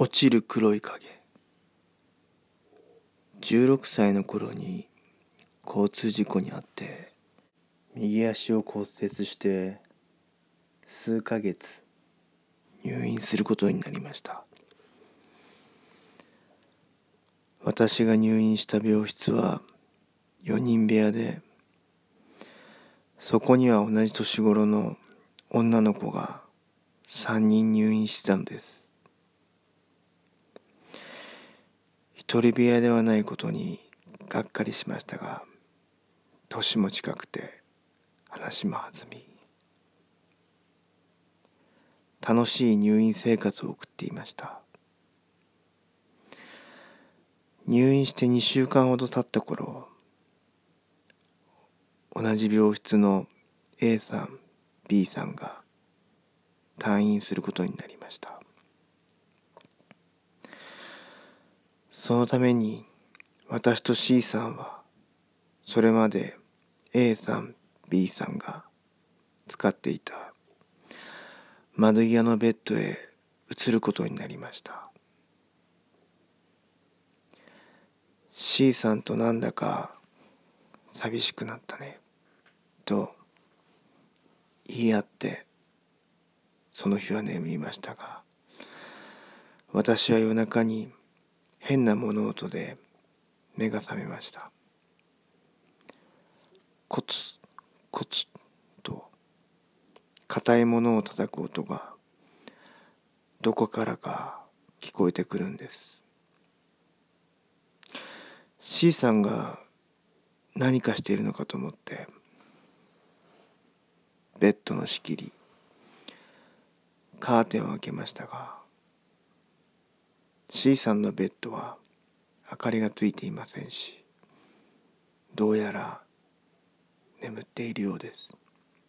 落ちる黒い影。16歳の頃に交通事故に遭って右足を骨折して数ヶ月入院することになりました。私が入院した病室は4人部屋で、そこには同じ年頃の女の子が3人入院してたのです。一人部屋ではないことにがっかりしましたが、年も近くて話も弾み、楽しい入院生活を送っていました。入院して2週間ほど経った頃、同じ病室の A さん、B さんが退院することになりました。そのために私と C さんはそれまで A さん、B さんが使っていた窓際のベッドへ移ることになりました。C さんとなんだか寂しくなったねと言い合ってその日は眠りましたが、私は夜中に変な物音で目が覚めました。コツコツと硬いものを叩く音がどこからか聞こえてくるんです。C さんが何かしているのかと思ってベッドの仕切り、カーテンを開けましたが、 C さんのベッドは明かりがついていませんし、どうやら眠っているようです。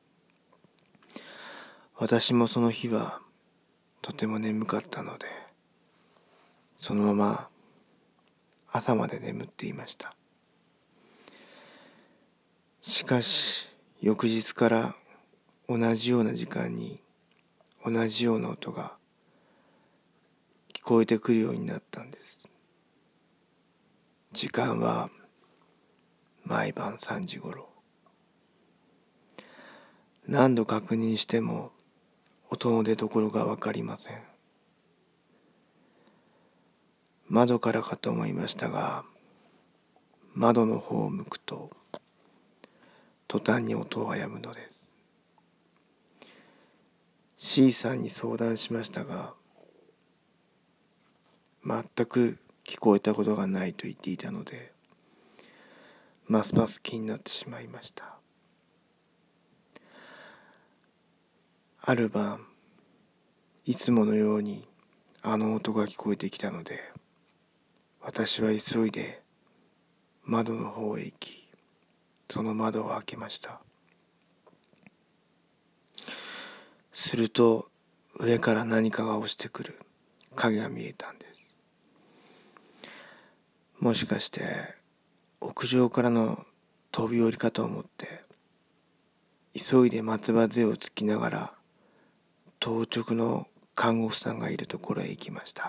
私もその日はとても眠かったので、そのまま朝まで眠っていました。しかし翌日から同じような時間に同じような音が聞こえてくるようになったんです。時間は毎晩3時ごろ。何度確認しても音の出所がわかりません。窓からかと思いましたが、窓の方を向くと途端に音は止むのです。 C さんに相談しましたが、全く聞こえたことがないと言っていたので、ますます気になってしまいました。ある晩、いつものようにあの音が聞こえてきたので、私は急いで窓の方へ行き、その窓を開けました。すると上から何かが落ちてくる影が見えたんです。もしかして屋上からの飛び降りかと思って、急いで松葉杖をつきながら当直の看護婦さんがいるところへ行きました。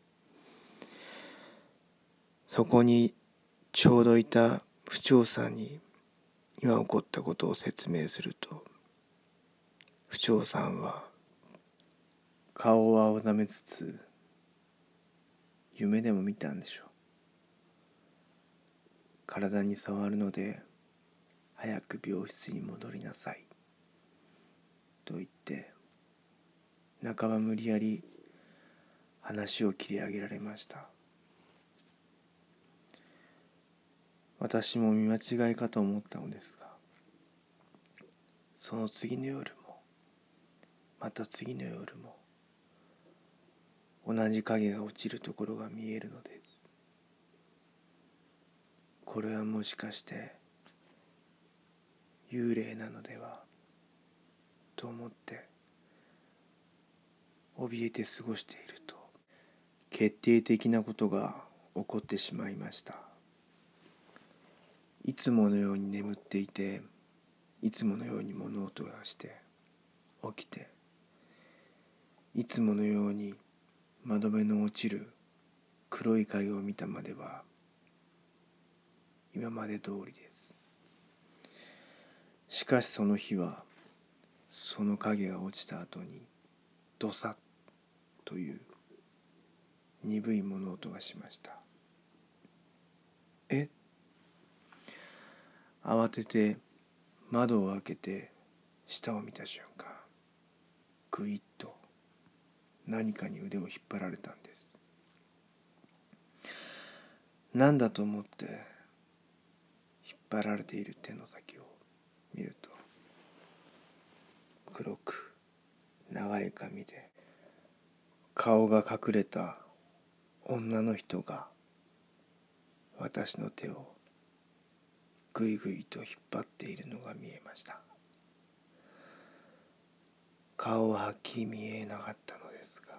そこにちょうどいた婦長さんに今起こったことを説明すると、婦長さんは顔を青ざめつつ、夢でも見たんでしょう。体に触るので早く病室に戻りなさいと言って、半ば無理やり話を切り上げられました。私も見間違いかと思ったのですが、その次の夜もまた次の夜も同じ影が落ちるところが見えるのです。これはもしかして幽霊なのではと思って怯えて過ごしていると、決定的なことが起こってしまいました。いつものように眠っていて、いつものように物音がして起きて、いつものように窓辺の落ちる黒い影を見たまでは今まで通りです。しかしその日はその影が落ちた後にドサッという鈍い物音がしました。慌てて窓を開けて下を見た瞬間、ぐいっと何かに腕を引っ張られたんです。なんだと思って引っ張られている手の先を見ると、黒く長い髪で顔が隠れた女の人が私の手をぐいぐいと引っ張っているのが見えました。顔ははっきり見えなかったのですが、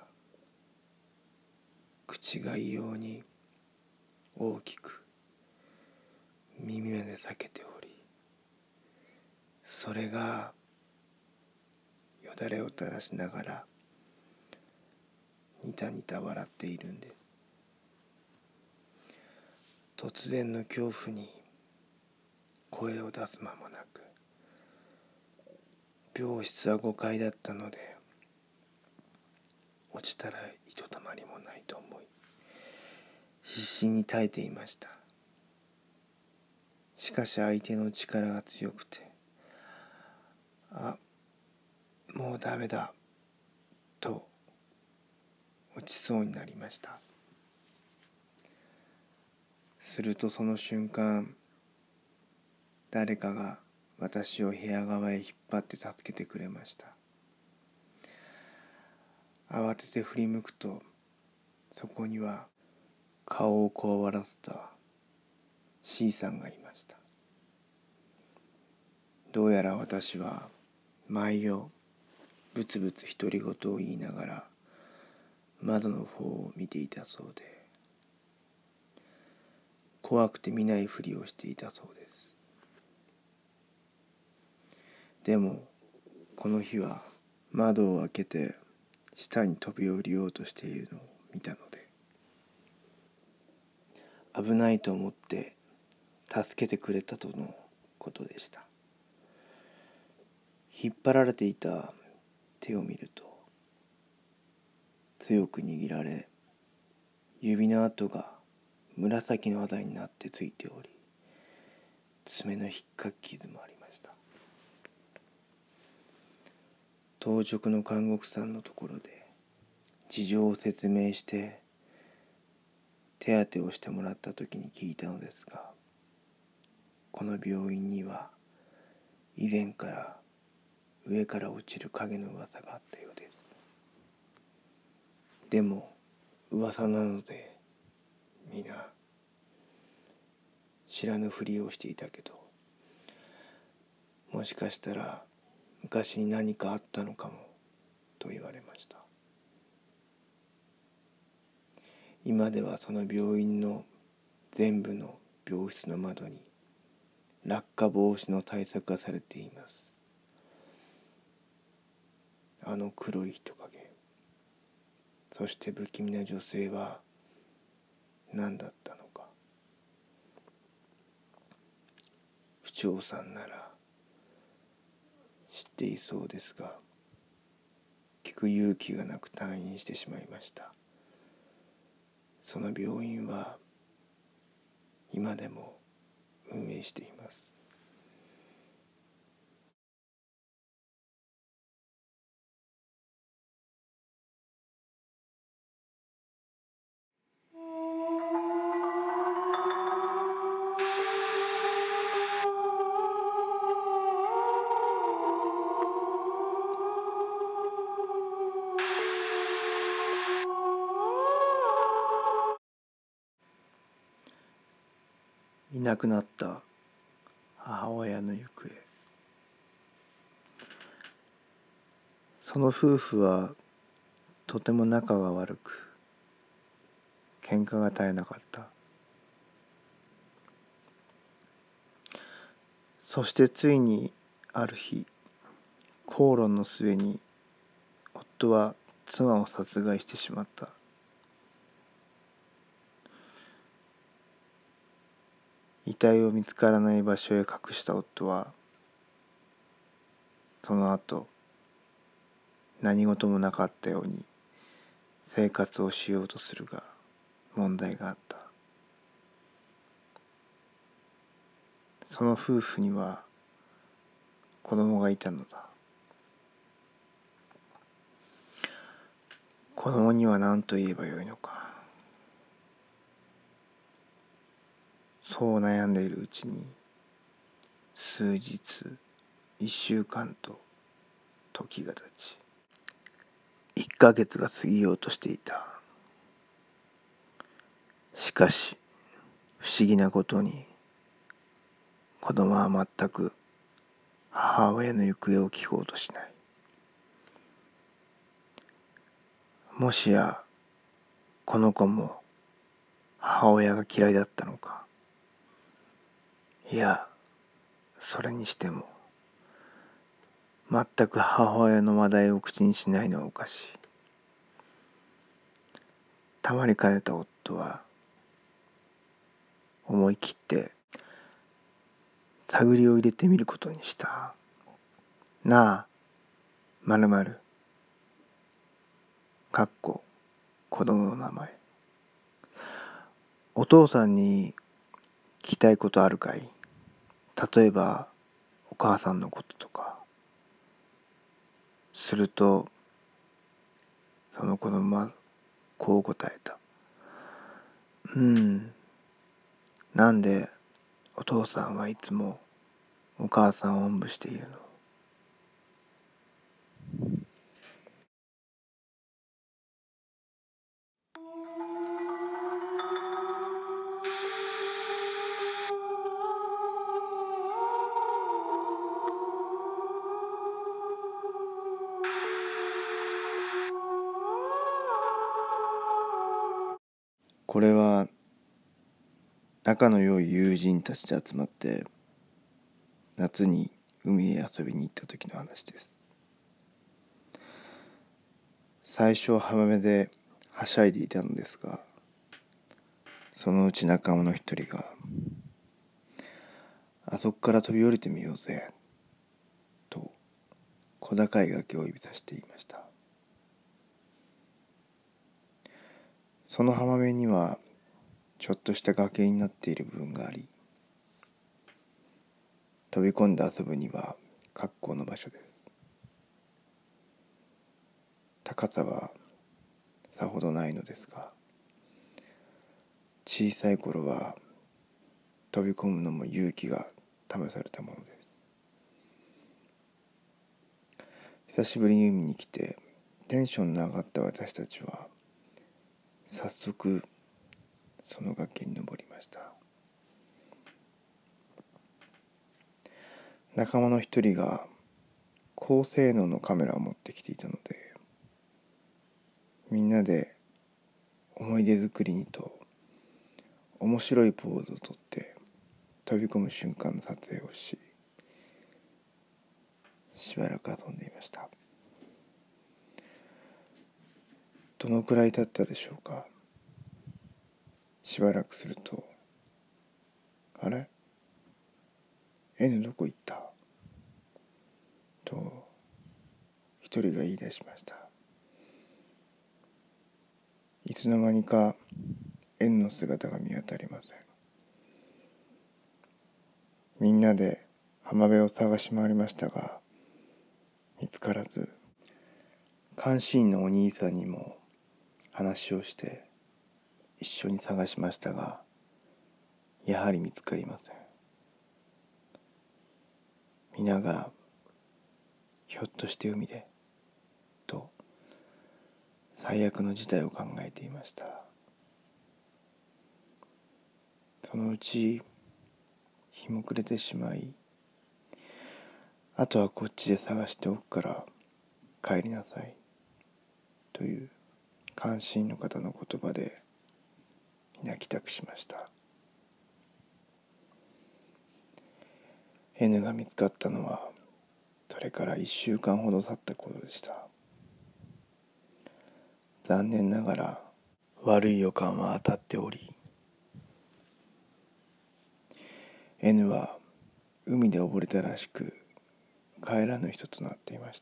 口が異様に大きく、耳まで裂けており、それがよだれを垂らしながらニタニタ笑っているんです。突然の恐怖に声を出す間もなく、病室は5階だったので落ちたらひとたまりもないと思い、必死に耐えていました。しかし相手の力が強くて、もうダメだと落ちそうになりました。するとその瞬間、誰かが私を部屋側へ引っ張って助けてくれました。慌てて振り向くと、そこには顔をこわばらせた C さんがいました。どうやら私は毎夜ブツブツ独り言を言いながら窓の方を見ていたそうで、怖くて見ないふりをしていたそうです。でもこの日は窓を開けて下に飛び降りようとしているのを見たので、危ないと思って助けてくれたとのことでした。引っ張られていた手を見ると、強く握られ、指の跡が紫の肌になってついており、爪の引っかき傷もありました。当直の看護婦さんのところで事情を説明して手当てをしてもらった時に聞いたのですが、この病院には以前から上から落ちる影の噂があったようです。でも噂なので皆知らぬふりをしていたけど、もしかしたら昔に何かあったのかもと言われました。今ではその病院の全部の病室の窓に落下防止の対策がされています。あの黒い人影、そして不気味な女性は何だったのか。府長さんなら知っていそうですが、聞く勇気がなく退院してしまいました。その病院は今でも運営しています。いなくなった母親の行方。その夫婦はとても仲が悪く、喧嘩が絶えなかった。そしてついにある日、口論の末に夫は妻を殺害してしまった。 遺体を見つからない場所へ隠した夫は、その後何事もなかったように生活をしようとするが、問題があった。その夫婦には子供がいたのだ。子供には何と言えばよいのか。そう悩んでいるうちに、数日、1週間と時が経ち、1ヶ月が過ぎようとしていた。しかし、不思議なことに、子供は全く母親の行方を聞こうとしない。もしや、この子も母親が嫌いだったのか。いや、それにしても、全く母親の話題を口にしないのはおかしい。たまりかねた夫は、思い切って探りを入れてみることにした。なあ、〇〇、かっこ子供の名前。お父さんに聞きたいことあるかい？例えば、お母さんのこととか。すると、その子供はこう答えた。なんでお父さんはいつもお母さんをおんぶしているの？これは仲の良い友人たちで集まって夏に海へ遊びに行った時の話です。最初は浜辺ではしゃいでいたのですが、そのうち仲間の一人があそこから飛び降りてみようぜと小高い崖を指さして言いました。その浜辺にはちょっとした崖になっている部分があり、飛び込んで遊ぶには格好の場所です。高さはさほどないのですが、小さい頃は飛び込むのも勇気が試されたものです。久しぶりに海に来てテンションの上がった私たちは早速その崖に登りました。仲間の一人が高性能のカメラを持ってきていたので、みんなで思い出作りにと面白いポーズをとって飛び込む瞬間の撮影をし、しばらく遊んでいました。どのくらい経ったでしょうか。しばらくすると、あれ？ N どこ行った？と一人が言い出しました。いつの間にか N の姿が見当たりません。みんなで浜辺を探し回りましたが見つからず、監視員のお兄さんにも話をして一緒に探しましたが、やはり見つかりません。皆がひょっとして海でと最悪の事態を考えていました。そのうち日も暮れてしまい、あとはこっちで探しておくから帰りなさいという監視員の方の言葉で皆帰宅しました。N が見つかったのはそれから1週間ほど経った頃でした。残念ながら悪い予感は当たっており、 N は海で溺れたらしく帰らぬ人となっていました。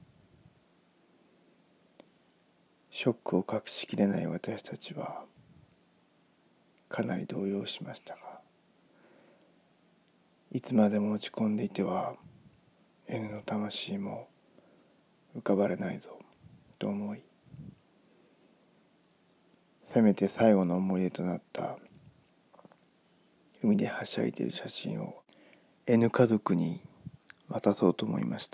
ショックを隠しきれない私たちはかなり動揺しましたが、いつまでも落ち込んでいては N の魂も浮かばれないぞと思い、せめて最後の思い出となった海ではしゃいでいる写真を N 家族に渡そうと思いました。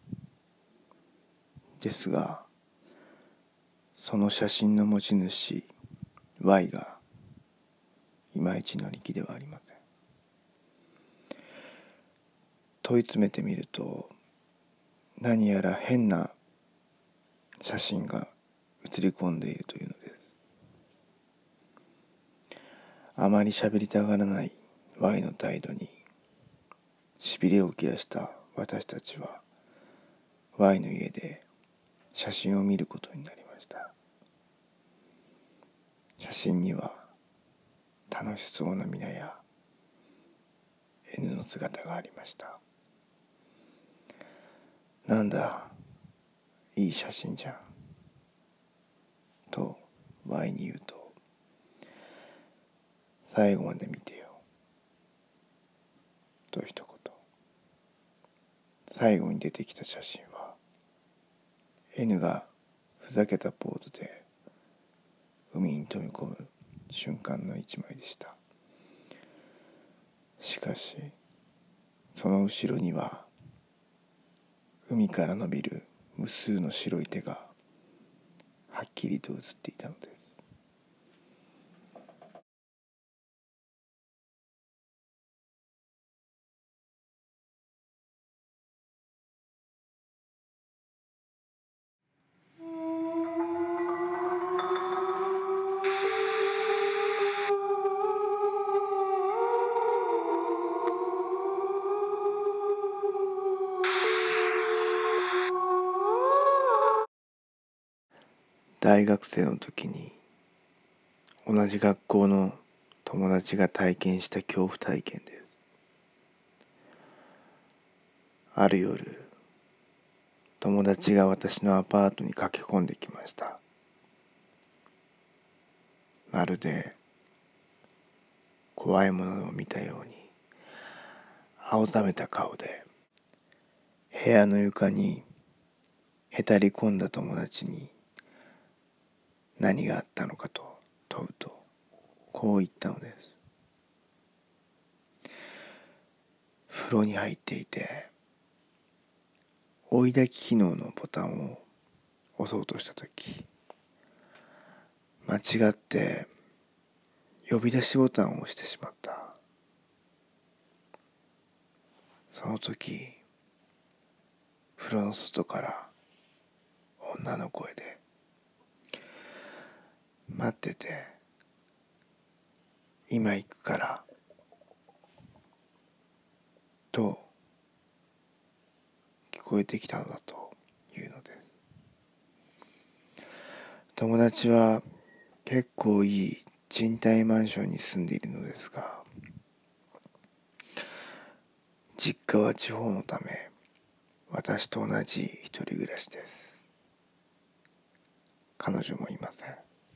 ですが、その写真の持ち主 Y がいまいち乗り気ではありません。問い詰めてみると、何やら変な写真が写り込んでいるというのです。あまり喋りたがらない Y の態度にしびれを切らした私たちは Y の家で写真を見ることになりました。写真には楽しそうな皆や N の姿がありました。なんだ、いい写真じゃんと Y に言うと、最後まで見てよと一言。最後に出てきた写真は N がふざけたポーズで海に飛び込む瞬間の一枚でした。しかしその後ろには海から伸びる無数の白い手がはっきりと映っていたのです。大学生の時に同じ学校の友達が体験した恐怖体験です。ある夜、友達が私のアパートに駆け込んできました。まるで怖いものを見たように青ざめた顔で部屋の床にへたり込んだ友達に何があったのかと問うと、こう言ったのです。風呂に入っていて追い焚き機能のボタンを押そうとしたとき、間違って呼び出しボタンを押してしまった。その時、風呂の外から女の声で、待ってて、今行くからと聞こえてきたのだというのです。友達は結構いい賃貸マンションに住んでいるのですが、実家は地方のため私と同じ一人暮らしです。彼女もいません。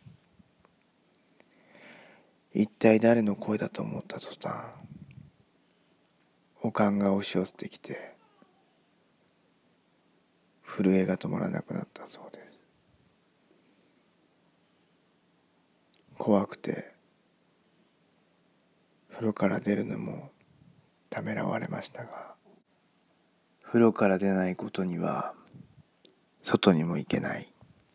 一体誰の声だと思った途端、悪漢が押し寄せてきて震えが止まらなくなったそうです。怖くて風呂から出るのもためらわれましたが、風呂から出ないことには外にも行けない。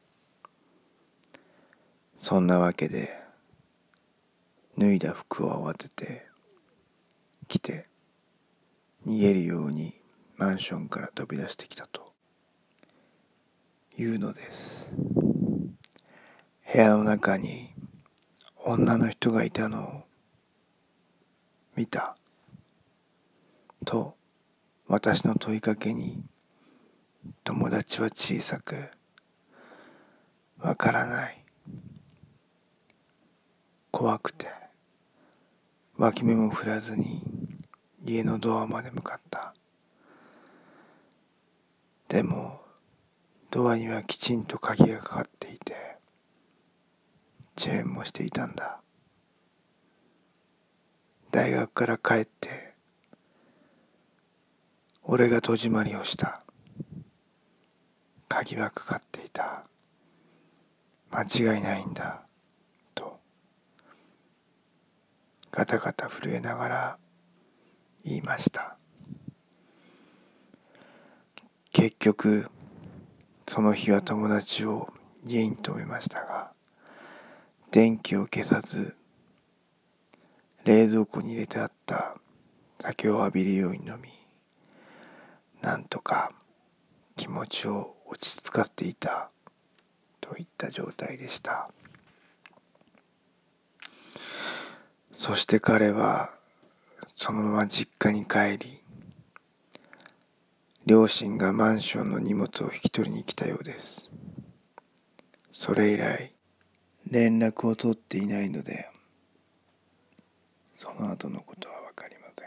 そんなわけで脱いだ服を慌てて着て逃げるようにマンションから飛び出してきたというのです。部屋の中に女の人がいたのを見たと私の問いかけに、友達は小さく、わからない、怖くて脇目も振らずに家のドアまで向かった。でもドアにはきちんと鍵がかかっていて、チェーンもしていたんだ。大学から帰って俺が戸締まりをした。鍵はかかっていた。間違いないんだとガタガタ震えながら言いました。結局その日は友達を家に泊めましたが、電気を消さず冷蔵庫に入れてあった酒を浴びるように飲み、なんとか気持ちを落ち着かせていたといった状態でした。そして彼はそのまま実家に帰り、両親がマンションの荷物を引き取りに来たようです。それ以来連絡を取っていないので、その後のことは分かりません。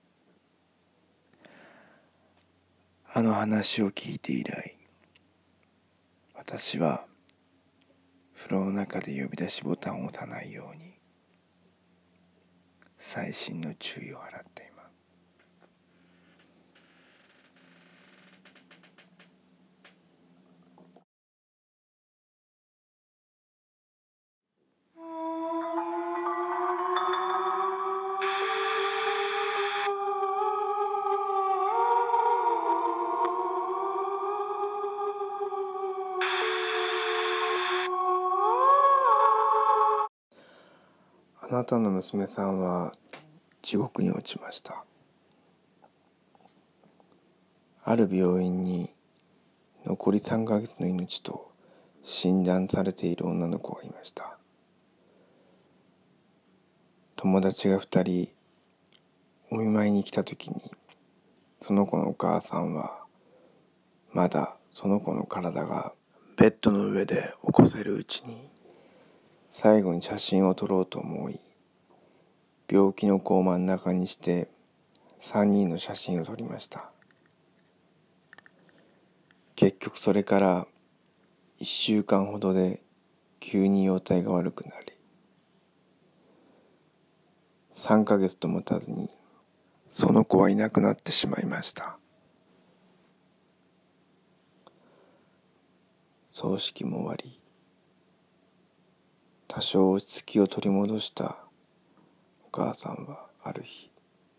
あの話を聞いて以来、私は風呂の中で呼び出しボタンを押さないように細心の注意を払っています。あなたの娘さんは地獄に落ちました。ある病院に残り3ヶ月の命と診断されている女の子がいました。友達が2人お見舞いに来た時に、その子のお母さんはまだその子の体がベッドの上で起こせるうちに最後に写真を撮ろうと思い、病気の子を真ん中にして3人の写真を撮りました。結局それから1週間ほどで急に容体が悪くなり、3ヶ月ともたずにその子はいなくなってしまいました。葬式も終わり、多少落ち着きを取り戻したお母さんはある日、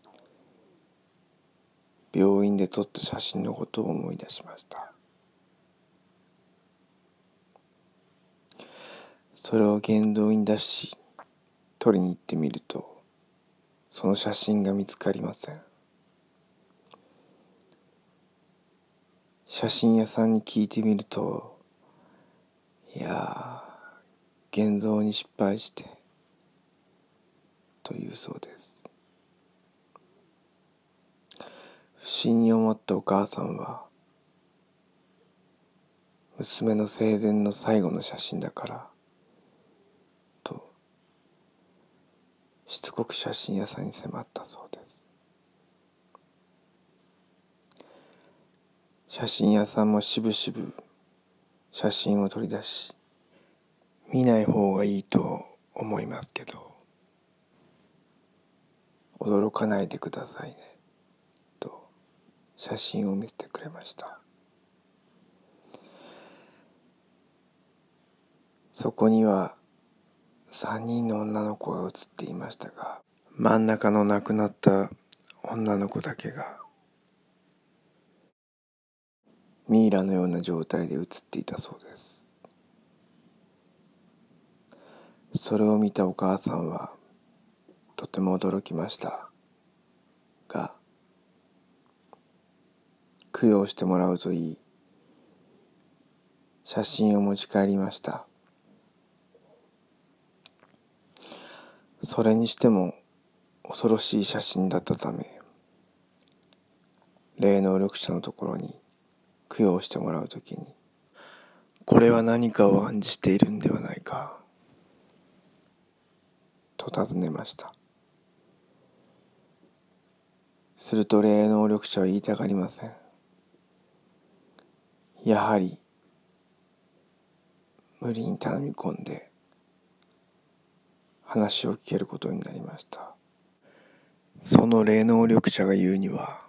病院で撮った写真のことを思い出しました。それを現像に出し撮りに行ってみると、その写真が見つかりません。写真屋さんに聞いてみると、いや現像に失敗してというそうです。不審に思ったお母さんは、娘の生前の最後の写真だからとしつこく写真屋さんに迫ったそうです。写真屋さんもしぶしぶ写真を取り出し、見ない方がいいと思いますけど、驚かないでくださいねと写真を見せてくれました。そこには3人の女の子が写っていましたが、真ん中の亡くなった女の子だけがミイラのような状態で写っていたそうです。それを見たお母さんはとても驚きましたが、供養してもらうといい写真を持ち帰りました。それにしても恐ろしい写真だったため、霊能力者のところに供養してもらうときに、これは何かを暗示しているんではないかと尋ねました。 すると霊能力者は言いたがりません。やはり無理に頼み込んで話を聞けることになりました。その霊能力者が言うには、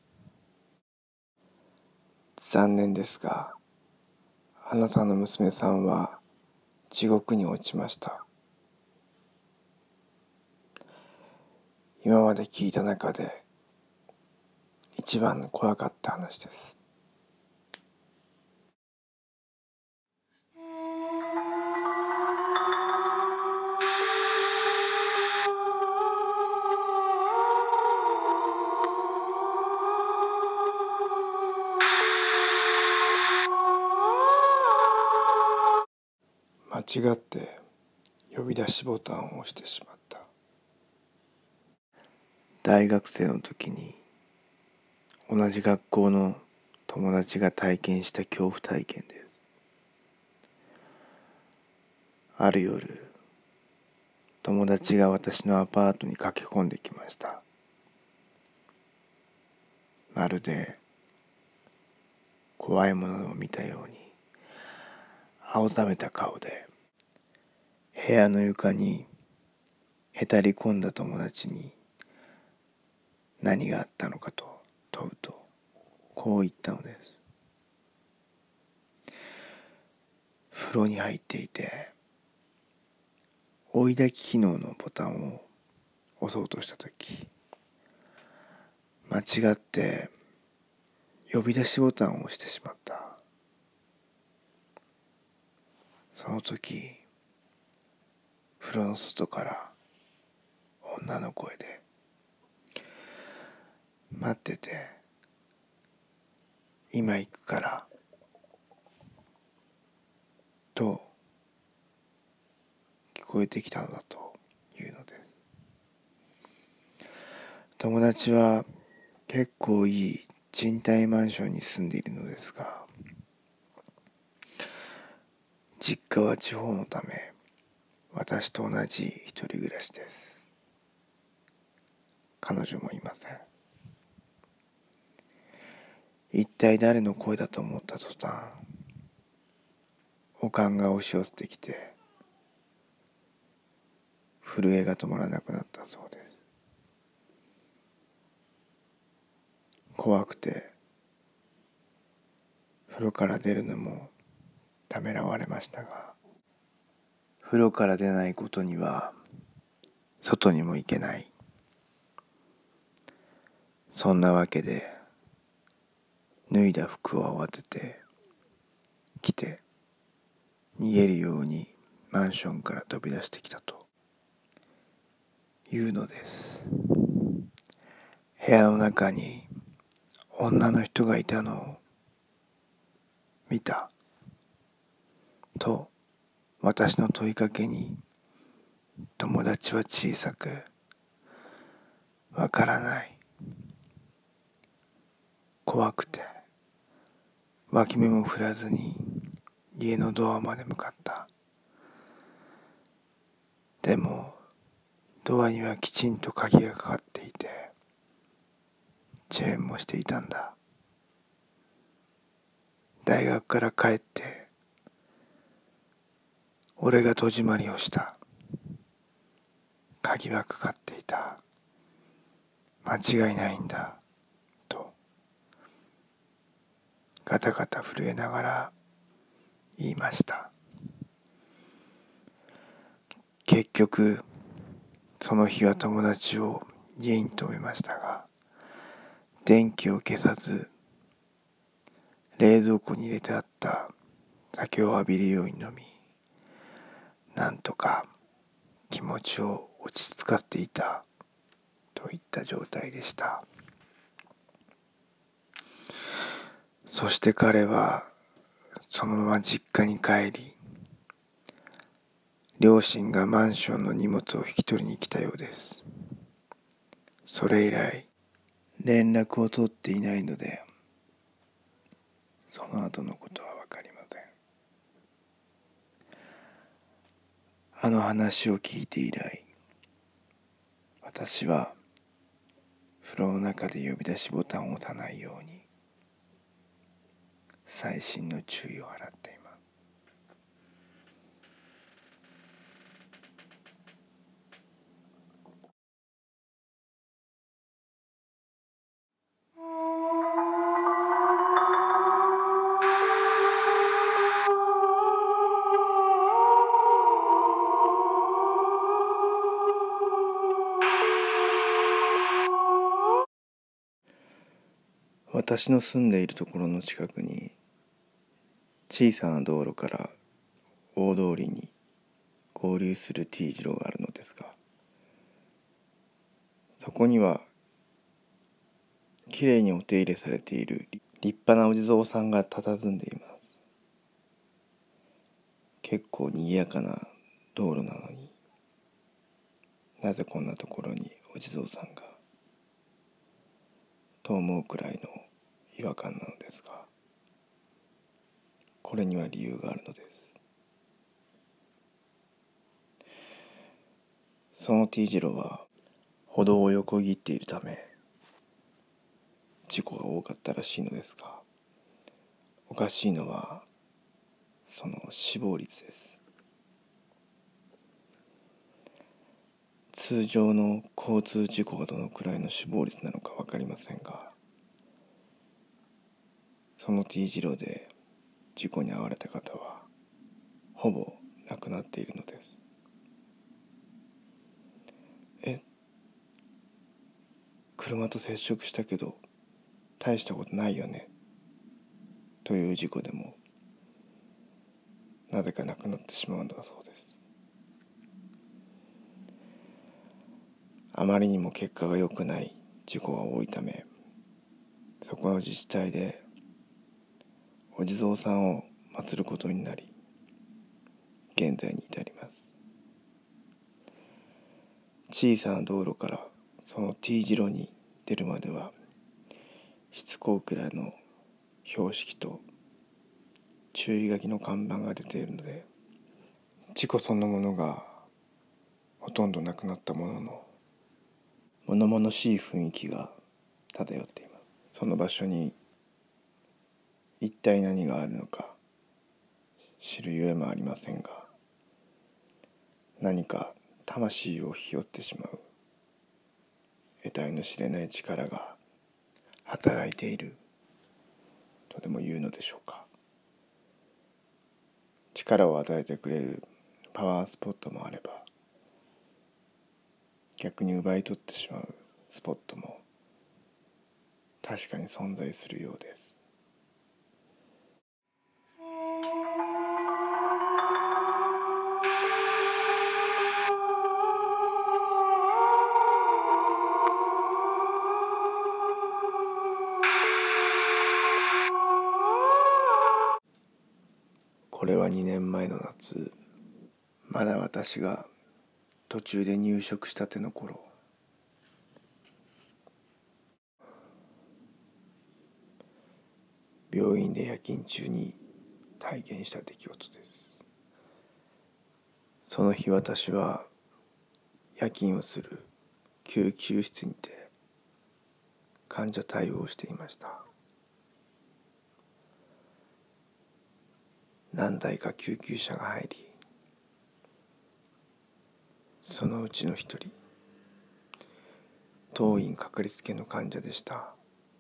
残念ですが、あなたの娘さんは地獄に落ちました。今まで聞いた中で一番の怖かった話です。間違って呼び出しボタンを押してしまった。大学生の時に同じ学校の友達が体験した恐怖体験です。ある夜、友達が私のアパートに駆け込んできました。まるで怖いものを見たように青ざめた顔で部屋の床にへたり込んだ友達に何があったのかと問うと、こう言ったのです。風呂に入っていて追い焚き機能のボタンを押そうとしたとき、間違って呼び出しボタンを押してしまった。その時、風呂の外から女の声で、待ってて、今行くからと聞こえてきたのだというのです。友達は結構いい賃貸マンションに住んでいるのですが、実家は地方のため、私と同じ一人暮らしです。彼女もいません。一体誰の声だと思った途端、悪漢が押し寄せてきて、震えが止まらなくなったそうです。怖くて風呂から出るのもためらわれましたが、風呂から出ないことには外にも行けない。そんなわけで脱いだ服を慌てて着て逃げるようにマンションから飛び出してきたというのです。部屋の中に女の人がいたのを見たと私の問いかけに、友達は小さく、わからない、怖くて脇目も振らずに家のドアまで向かった。でもドアにはきちんと鍵がかかっていて、チェーンもしていたんだ。大学から帰って俺が戸締まりをした。鍵はかかっていた。間違いないんだとガタガタ震えながら言いました。結局その日は友達を家に泊めましたが、電気を消さず冷蔵庫に入れてあった酒を浴びるように飲み、なんとか気持ちを落ち着かっていたといった状態でした。そして彼はそのまま実家に帰り、両親がマンションの荷物を引き取りに来たようです。それ以来連絡を取っていないので、その後のことは分かりません。あの話を聞いて以来、私は風呂の中で呼び出しボタンを押さないように細心の注意を払っています。私の住んでいるところの近くに小さな道路から大通りに合流する T 字路があるのですが、そこにはきれいにお手入れされている立派なお地蔵さんが佇んでいます。結構にぎやかな道路なのに、なぜこんなところにお地蔵さんがと思うくらいの違和感なのですが、これには理由があるのです。その T 字路は歩道を横切っているため事故が多かったらしいのですが、おかしいのはその死亡率です。通常の交通事故がどのくらいの死亡率なのか分かりませんが、その T 字路で事故に遭われた方はほぼ亡くなっているのです。車と接触したけど大したことないよねという事故でもなぜか亡くなってしまうのだそうです。あまりにも結果が良くない事故が多いため、そこの自治体でお地蔵さんを祀ることになり、現在に至ります。小さな道路からその T 字路に出るまではしつこうくらいの標識と注意書きの看板が出ているので、事故そのものがほとんどなくなったものの、物々しい雰囲気が漂っています。その場所に一体何があるのか知る由もありませんが、何か魂をひよってしまう得体の知れない力が働いているとでも言うのでしょうか。力を与えてくれるパワースポットもあれば、逆に奪い取ってしまうスポットも確かに存在するようです。これは2年前の夏、まだ私が途中で入職したての頃、病院で夜勤中に体験した出来事です。その日私は夜勤をする救急室にて患者対応をしていました。何台か救急車が入り、そのうちの一人、当院かかりつけの患者でした。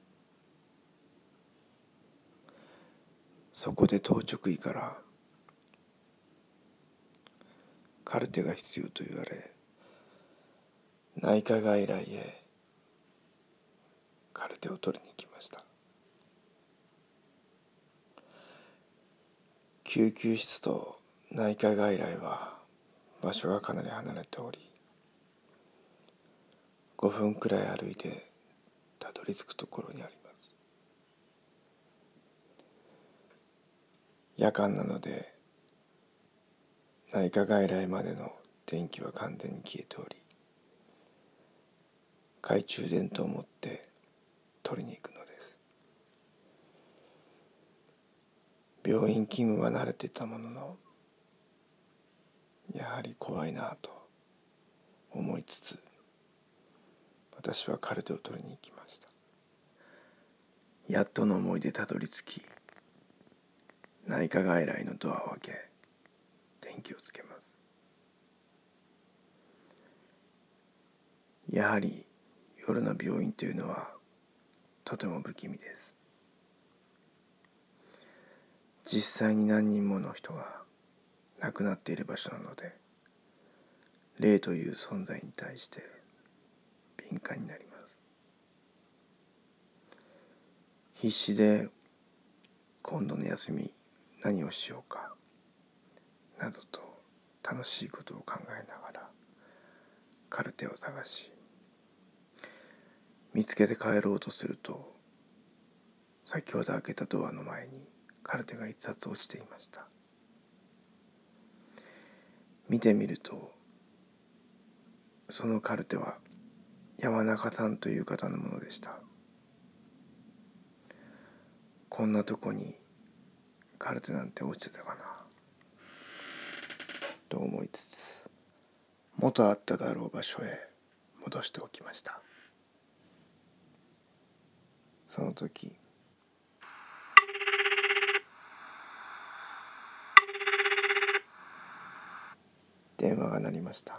そこで当直医からカルテが必要と言われ、内科外来へカルテを取りに行きました。救急室と内科外来は場所がかなり離れており、5分くらい歩いてたどり着くところにあります。夜間なので内科外来までの電気は完全に消えており、懐中電灯を持って取りに行くのです。病院勤務は慣れていたものの、やはり怖いなと思いつつ私はカルテを取りに行きました。やっとの思いでたどり着き、内科外来のドアを開け、電気をつけます。やはり夜の病院というのはとても不気味です。実際に何人もの人が亡くなっている場所なので、霊という存在に対して敏感になります。必死で今度の休み何をしようかなどと楽しいことを考えながらカルテを探し、見つけて帰ろうとすると、先ほど開けたドアの前にカルテが一冊落ちていました。見てみると、そのカルテは山中さんという方のものでした。こんなとこにカルテなんて落ちてたかなと思いつつ、元あっただろう場所へ戻しておきました。その時、電話が鳴りました。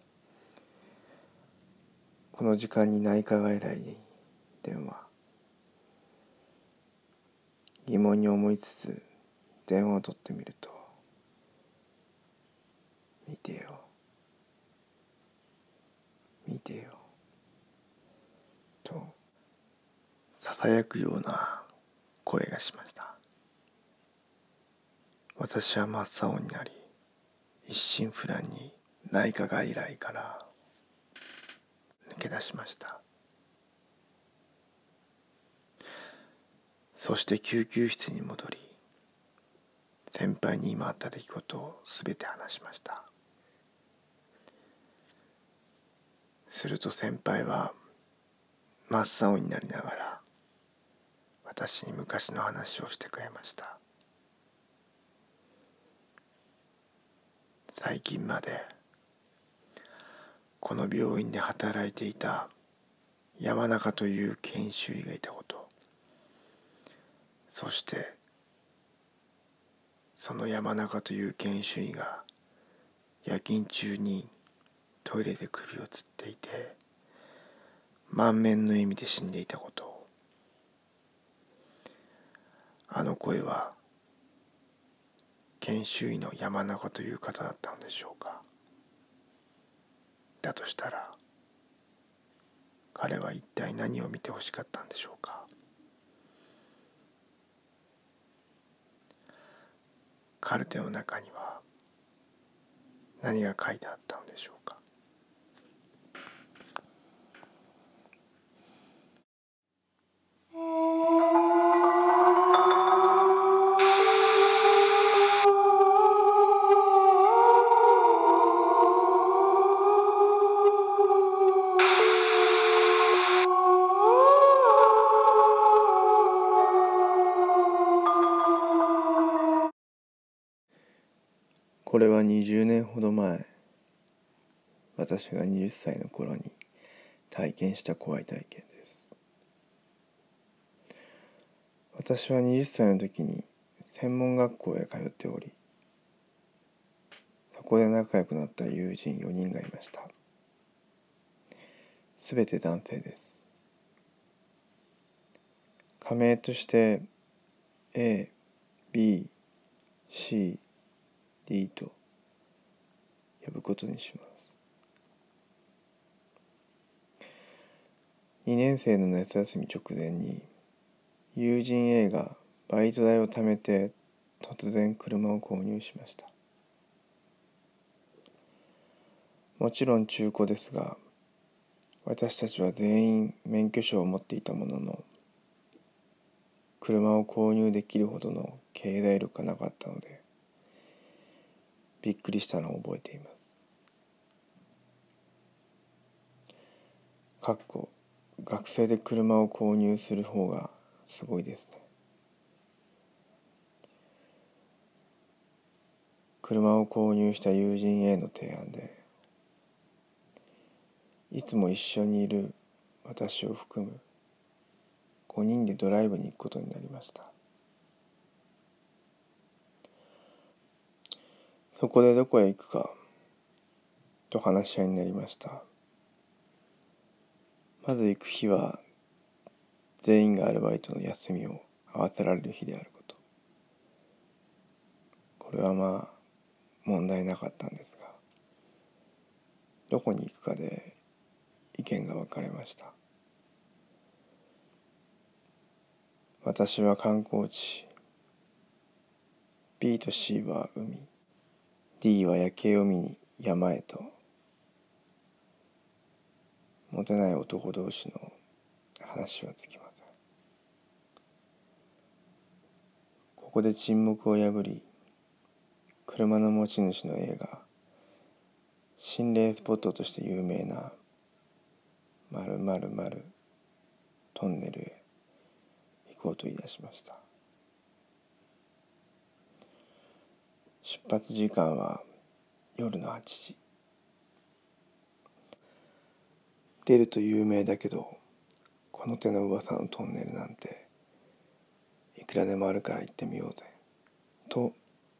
この時間に内科外来に電話。疑問に思いつつ電話を取ってみると、見てよ、見てよとささやくような声がしました。私は真っ青になり、一心不乱に内科外来から抜け出しました。そして救急室に戻り、先輩に今あった出来事をすべて話しました。すると先輩は真っ青になりながら私に昔の話をしてくれました。最近までこの病院で働いていた山中という研修医がいたこと、そしてその山中という研修医が夜勤中にトイレで首をつっていて、満面の笑みで死んでいたことを。あの声は研修医の山中という方だったのでしょうか。だとしたら彼は一体何を見てほしかったんでしょうか。カルテの中には何が書いてあったのでしょうか。これは20年ほど前、私が20歳の頃に体験した怖い体験です。私は20歳の時に専門学校へ通っており、そこで仲良くなった友人4人がいました。すべて男性です。仮名として A、B、C、D と呼ぶことにします。2年生の夏休み直前に友人 A がバイト代を貯めて突然車を購入しました。もちろん中古ですが、私たちは全員免許証を持っていたものの、車を購入できるほどの経済力がなかったので、びっくりしたのを覚えています。学生で車を購入する方がすごいですね。車を購入した友人 A の提案で、いつも一緒にいる私を含む5人でドライブに行くことになりました。そこでどこへ行くかと話し合いになりました。まず行く日は全員がアルバイトの休みを合わせられる日であること。これは問題なかったんですが、どこに行くかで意見が分かれました。私は観光地、B と C は海、D は夜景を見に山へと、モテない男同士の話はつきません。ここで沈黙を破り、車の持ち主の A が心霊スポットとして有名な〇〇〇トンネルへ行こうと言い出しました。出発時間は夜の8時。出ると有名だけど、この手の噂のトンネルなんていくらでもあるから行ってみようぜと、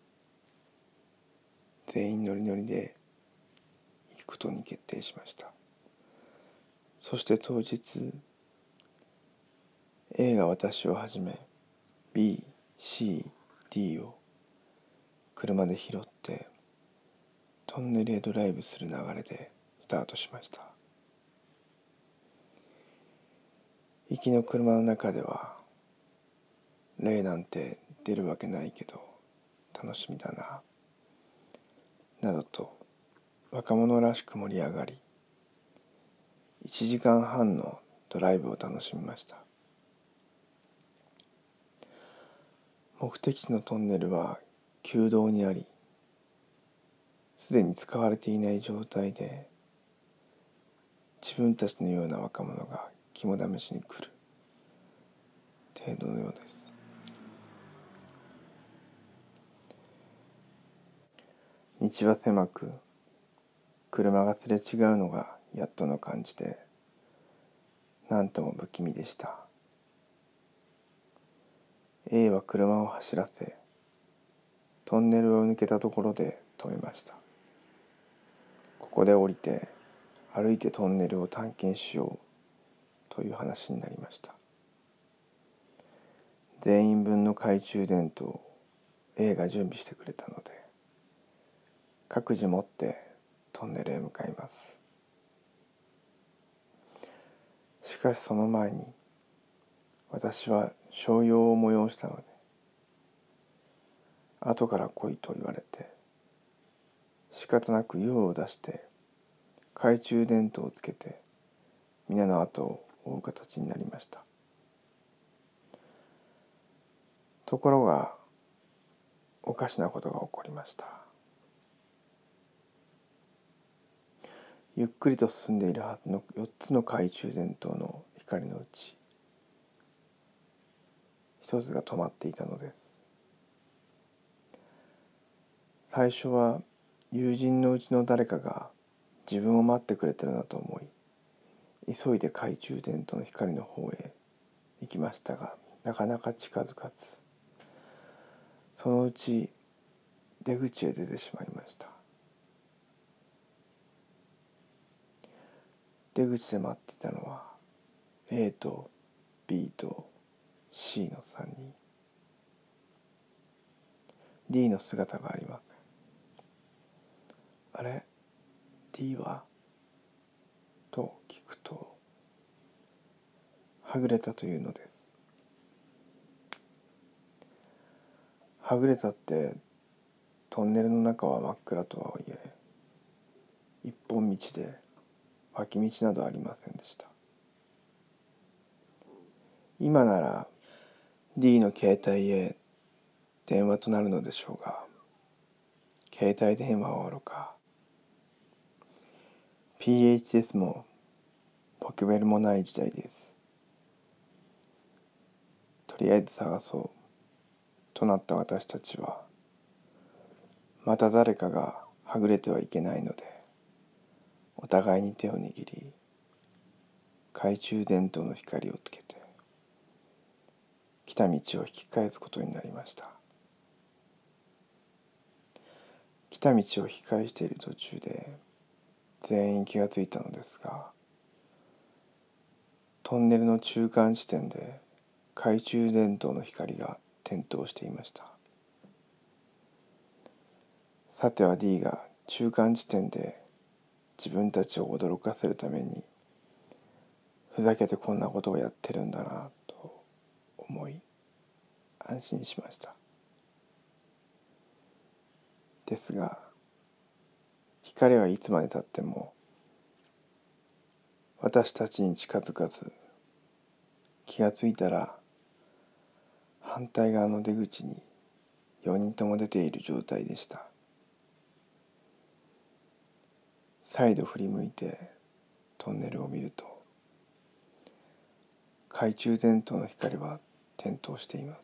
全員ノリノリで行くことに決定しました。そして当日、A が私をはじめ B、C、D を車で拾ってトンネルへドライブする流れでスタートしました。行きの車の中では、霊なんて出るわけないけど楽しみだな、などと若者らしく盛り上がり、1時間半のドライブを楽しみました。目的地のトンネルは旧道にあり、すでに使われていない状態で、自分たちのような若者が肝試しに来る程度のようです。道は狭く、車がすれ違うのがやっとの感じで、なんとも不気味でした。A は車を走らせ、トンネルを抜けたところで止めました。ここで降りて歩いてトンネルを探検しようという話になりました。全員分の懐中電灯を A が準備してくれたので、各自持ってトンネルへ向かいます。しかしその前に、私は商用を催したので、後から来いと言われて、仕方なく用を出して懐中電灯をつけて皆の後を追う形になりました。ところがおかしなことが起こりました。ゆっくりと進んでいるはずの4つの懐中電灯の光のうち、1つが止まっていたのです。最初は友人のうちの誰かが自分を待ってくれてるなと思い、急いで懐中電灯の光の方へ行きましたが、なかなか近づかず、そのうち出口へ出てしまいました。出口で待っていたのは A と B と C の3人。D の姿がありません。あれ D はと聞くと、はぐれたというのです。はぐれたってトンネルの中は真っ暗とはいえ、一本道で脇道などありませんでした。今なら D の携帯へ電話となるのでしょうが、携帯電話はおろか、PHS もポケベルもない時代です。とりあえず探そうとなった私たちは、また誰かがはぐれてはいけないので、お互いに手を握り、 懐中電灯の光をつけて来た道を引き返すことになりました。来た道を引き返している途中で全員気がついたのですが、トンネルの中間地点で懐中電灯の光が点灯していました。さては D が中間地点で自分たちを驚かせるためにふざけてこんなことをやってるんだなと思い安心しました。ですが光はいつまでたっても私たちに近づかず、気がついたら反対側の出口に4人とも出ている状態でした。再度振り向いてトンネルを見ると、懐中電灯の光は点灯しています。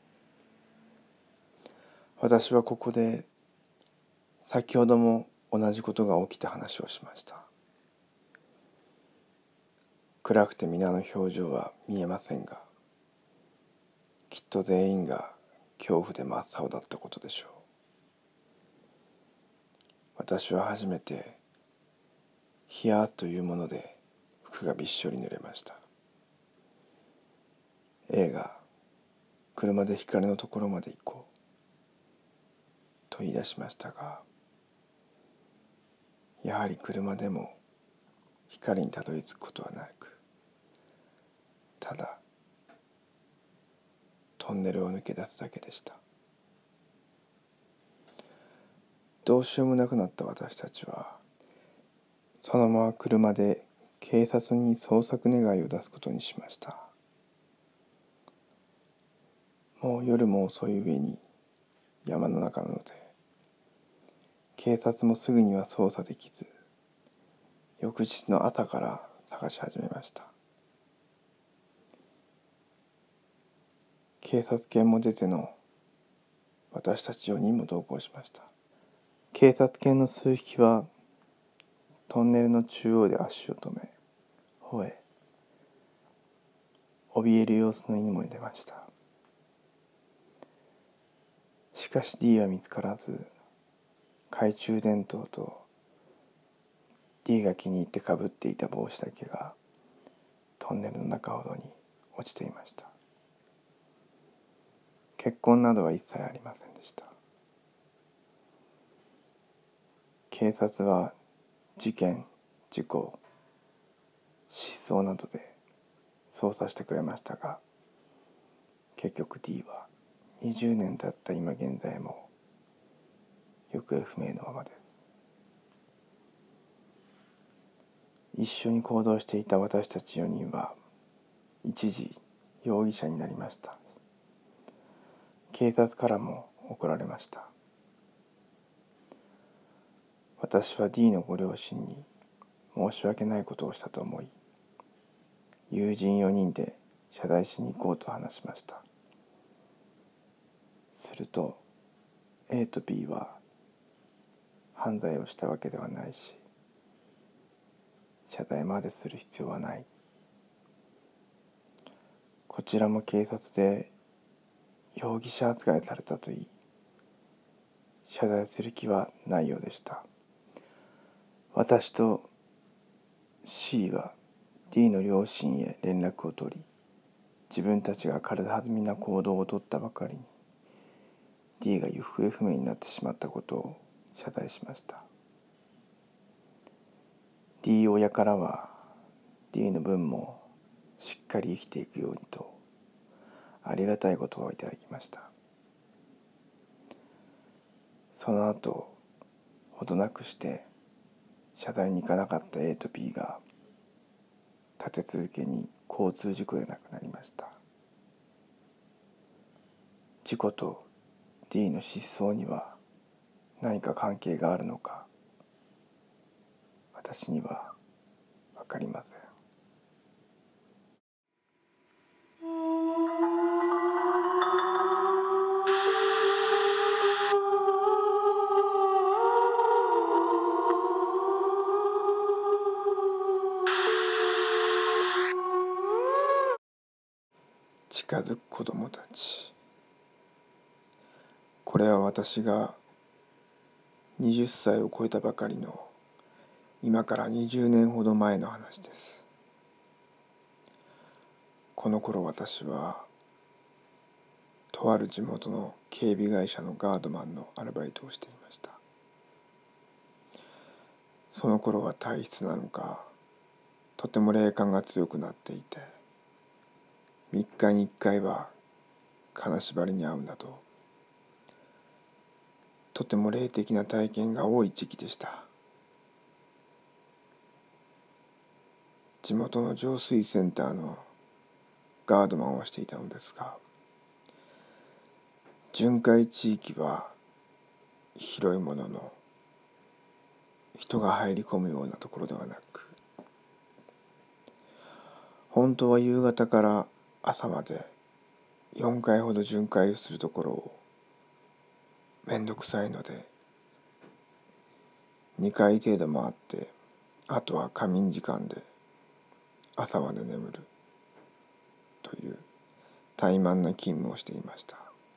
私はここで先ほども同じことが起きた話をしました。暗くて皆の表情は見えませんが、きっと全員が恐怖で真っ青だったことでしょう。私は初めてヒヤーというもので服がびっしょり濡れました。A が車で光のところまで行こうと言い出しましたが、やはり車でも光にたどり着くことはなく、ただトンネルを抜け出すだけでした。どうしようもなくなった私たちは、そのまま車で警察に捜索願いを出すことにしました。もう夜も遅い上に山の中なので、警察もすぐには捜査できず、翌日の朝から探し始めました。警察犬も出ての私たち4人も同行しました。警察犬の数匹はトンネルの中央で足を止め、吠え、怯える様子の犬も出ました。しかし D は見つからず、懐中電灯と D が気に入ってかぶっていた帽子だけがトンネルの中ほどに落ちていました。血痕などは一切ありませんでした。警察は事件、事故、失踪などで捜査してくれましたが、結局 D は20年経った今現在も行方不明のままです。一緒に行動していた私たち4人は一時容疑者になりました。警察からも怒られました。私は D のご両親に申し訳ないことをしたと思い、友人4人で謝罪しに行こうと話しました。すると A と B は犯罪をしたわけではないし、謝罪までする必要はない、こちらも警察で容疑者扱いされたといい、謝罪する気はないようでした。私と C は D の両親へ連絡を取り、自分たちが軽はずみな行動を取ったばかりに D が行方不明になってしまったことを謝罪しました。 D 親からは D の分もしっかり生きていくようにとありがたい言葉をいただきました。その後ほどなくして謝罪に行かなかった A と B が立て続けに交通事故で亡くなりました。事故と D の失踪には何か関係があるのか、私には分かりません。 近づく子供たち。これは私が20歳を超えたばかりの今から20年ほど前の話です。この頃私はとある地元の警備会社のガードマンのアルバイトをしていました。その頃は体質なのかとても霊感が強くなっていて、3日に1回は金縛りに遭うなどとても霊的な体験が多い時期でした。地元の浄水センターのガードマンをしていたのですが、巡回地域は広いものの人が入り込むようなところではなく、本当は夕方から朝まで4回ほど巡回するところをめんどくさいので2回程度回って、あとは仮眠時間で朝まで眠るという怠慢な勤務をしていました。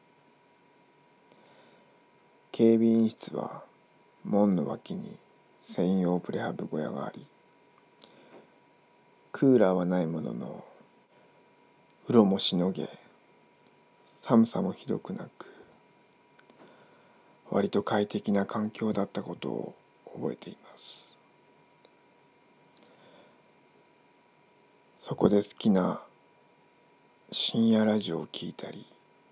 警備員室は門の脇に専用プレハブ小屋があり、クーラーはないもののうろもしのげ、寒さもひどくなく、割と快適な環境だったことを覚えています。そこで好きな深夜ラジオを聞いたり、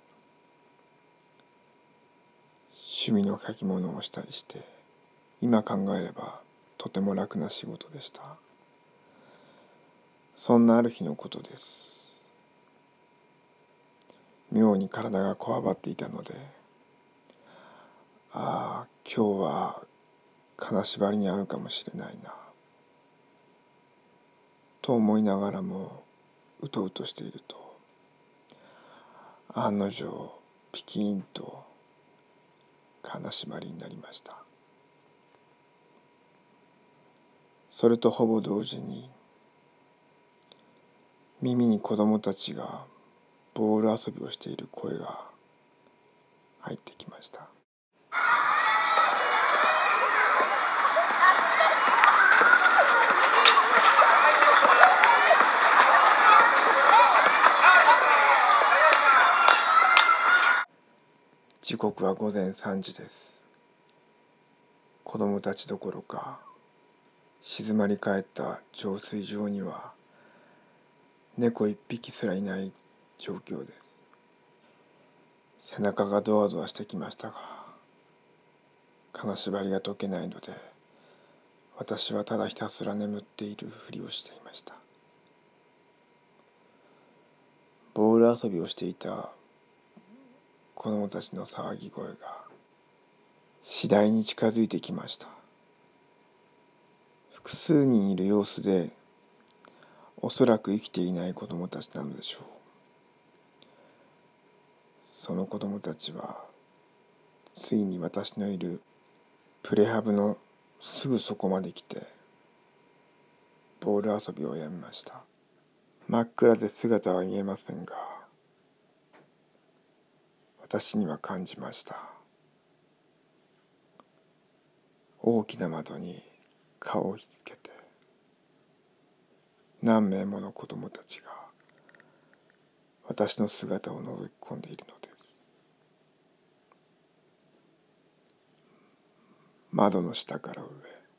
趣味の書き物をしたりして、今考えればとても楽な仕事でした。そんなある日のことです。妙に体がこわばっていたので、今日は金縛りに遭うかもしれないなと思いながらもうとうとしていると、案の定ピキーンと金縛りになりました。それとほぼ同時に耳に子供たちがボール遊びをしている声が入ってきました。時刻は午前3時です。子供たちどころか静まり返った浄水場には猫一匹すらいない状況です。背中がドワドワしてきましたが、金縛りが解けないので私はただひたすら眠っているふりをしていました。ボール遊びをしていた子供たちの騒ぎ声が次第に近づいてきました。複数人いる様子で、おそらく生きていない子供たちなのでしょう。その子供たちはついに私のいるプレハブのすぐそこまで来てボール遊びをやめました。真っ暗で姿は見えませんが、私には感じました。大きな窓に顔をひつけて何名もの子供たちが私の姿を覗き込んでいるのです。窓の下から上、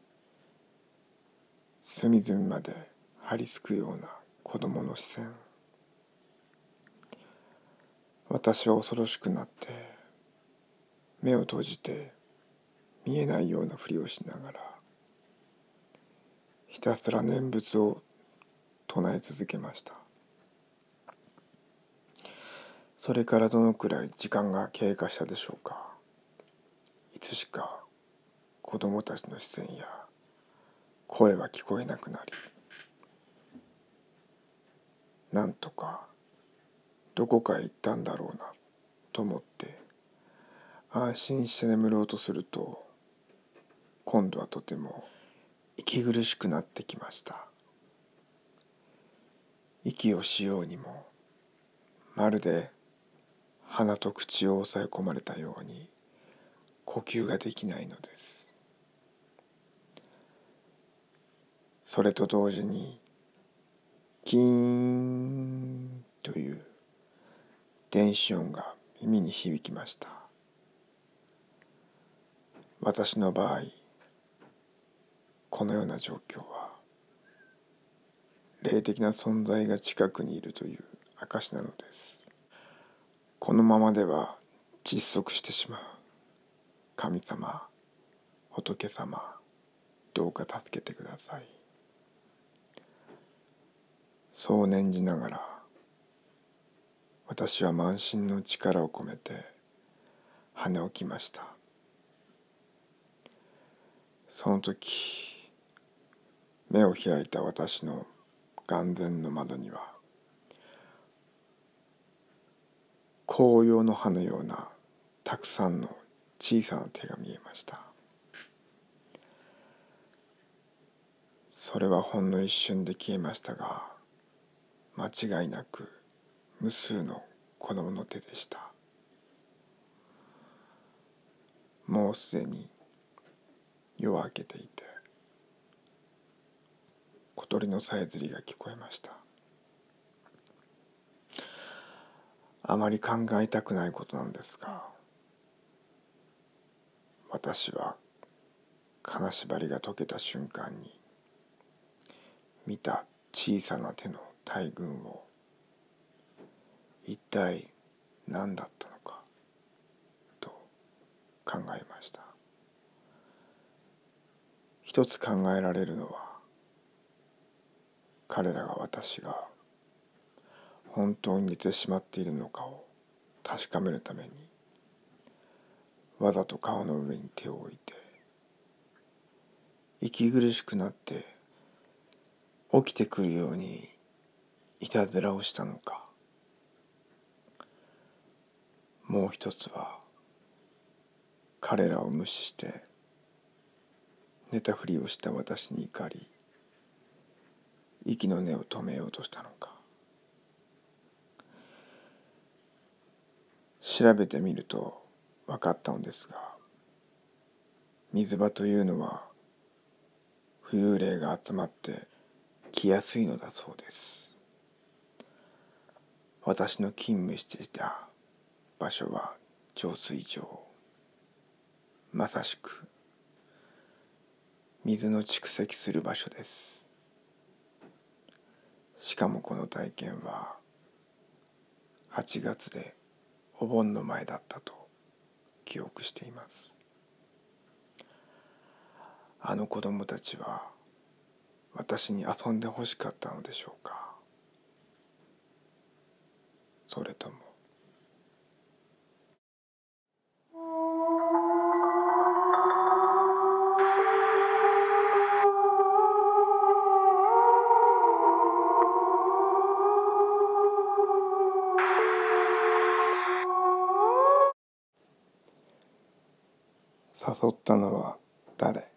隅々まで張り付くような子供の視線。私は恐ろしくなって目を閉じて見えないようなふりをしながらひたすら念仏を唱え続けました。それからどのくらい時間が経過したでしょうか。いつしか子供たちの視線や声は聞こえなくなり、なんとかどこかへ行ったんだろうなと思って安心して眠ろうとすると、今度はとても息苦しくなってきました。息をしようにもまるで鼻と口を押さえ込まれたように呼吸ができないのです。それと同時にキーンという電子音が耳に響きました。私の場合、このような状況は霊的な存在が近くにいるという証なのです。このままでは窒息してしまう。神様、仏様、どうか助けてください。そう念じながら、私は満身の力を込めて羽をきました。その時、目を開いた私の眼前の窓には、紅葉の葉のようなたくさんの小さな手が見えました。それはほんの一瞬で消えましたが、間違いなく無数の子供の手でした。もうすでに夜は明けていて、小鳥のさえずりが聞こえました。あまり考えたくないことなんですが、私は金縛りが解けた瞬間に見た小さな手の大群を一体何だったのかと考えました。一つ考えられるのは、彼らが私が本当に寝てしまっているのかを確かめるために、わざと顔の上に手を置いて、息苦しくなって起きてくるようにいたずらをしたのか、もう一つは彼らを無視して寝たふりをした私に怒り、息の根を止めようとしたのか。調べてみると分かったのですが、水場というのは浮遊霊が集まって来やすいのだそうです。私の勤務していた場所は浄水場、まさしく水の蓄積する場所です。しかもこの体験は8月でお盆の前だったと記憶しています。あの子供たちは私に遊んでほしかったのでしょうか。それとも誘ったのは誰？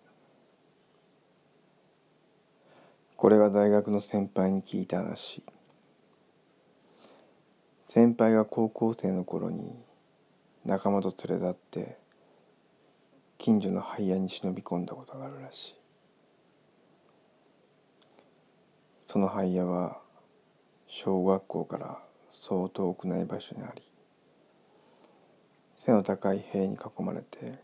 これは大学の先輩に聞いた話。先輩が高校生の頃に仲間と連れ立って近所の廃屋に忍び込んだことがあるらしい。その廃屋は小学校からそう遠くない場所にあり、背の高い塀に囲まれて、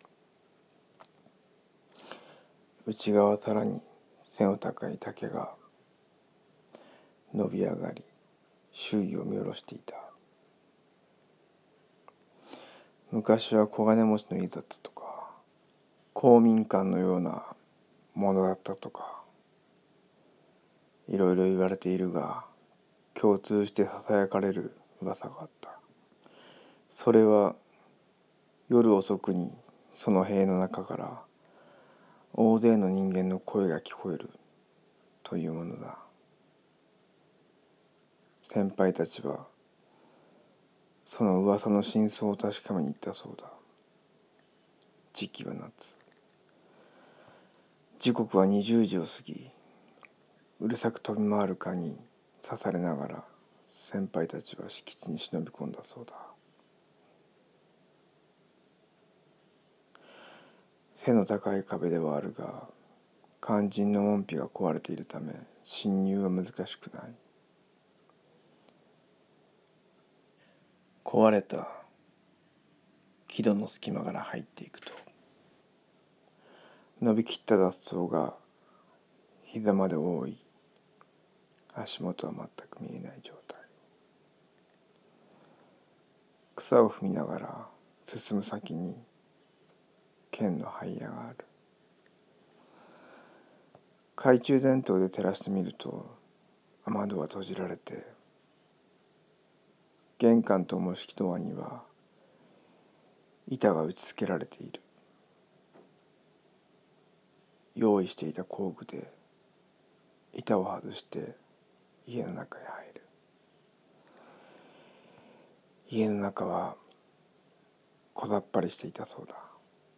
内側はさらに背の高い竹が伸び上がり、周囲を見下ろしていた。昔は小金持ちの家だったとか、公民館のようなものだったとか、いろいろ言われているが、共通してささやかれる噂があった。それは夜遅くにその塀の中から大勢の人間の声が聞こえるというものだ。先輩たちはその噂の真相を確かめに行ったそうだ。時期は夏。時刻は20時を過ぎ、うるさく飛び回る蚊に刺されながら先輩たちは敷地に忍び込んだそうだ。背の高い壁ではあるが、肝心の門扉が壊れているため侵入は難しくない。壊れた木戸の隙間から入っていくと、伸びきった雑草が膝まで覆い、足元は全く見えない状態。草を踏みながら進む先に剣の灰屋がある。懐中電灯で照らしてみると、雨戸は閉じられて、玄関ともしきドアには板が打ち付けられている。用意していた工具で板を外して家の中へ入る。家の中は小ざっぱりしていたそうだ。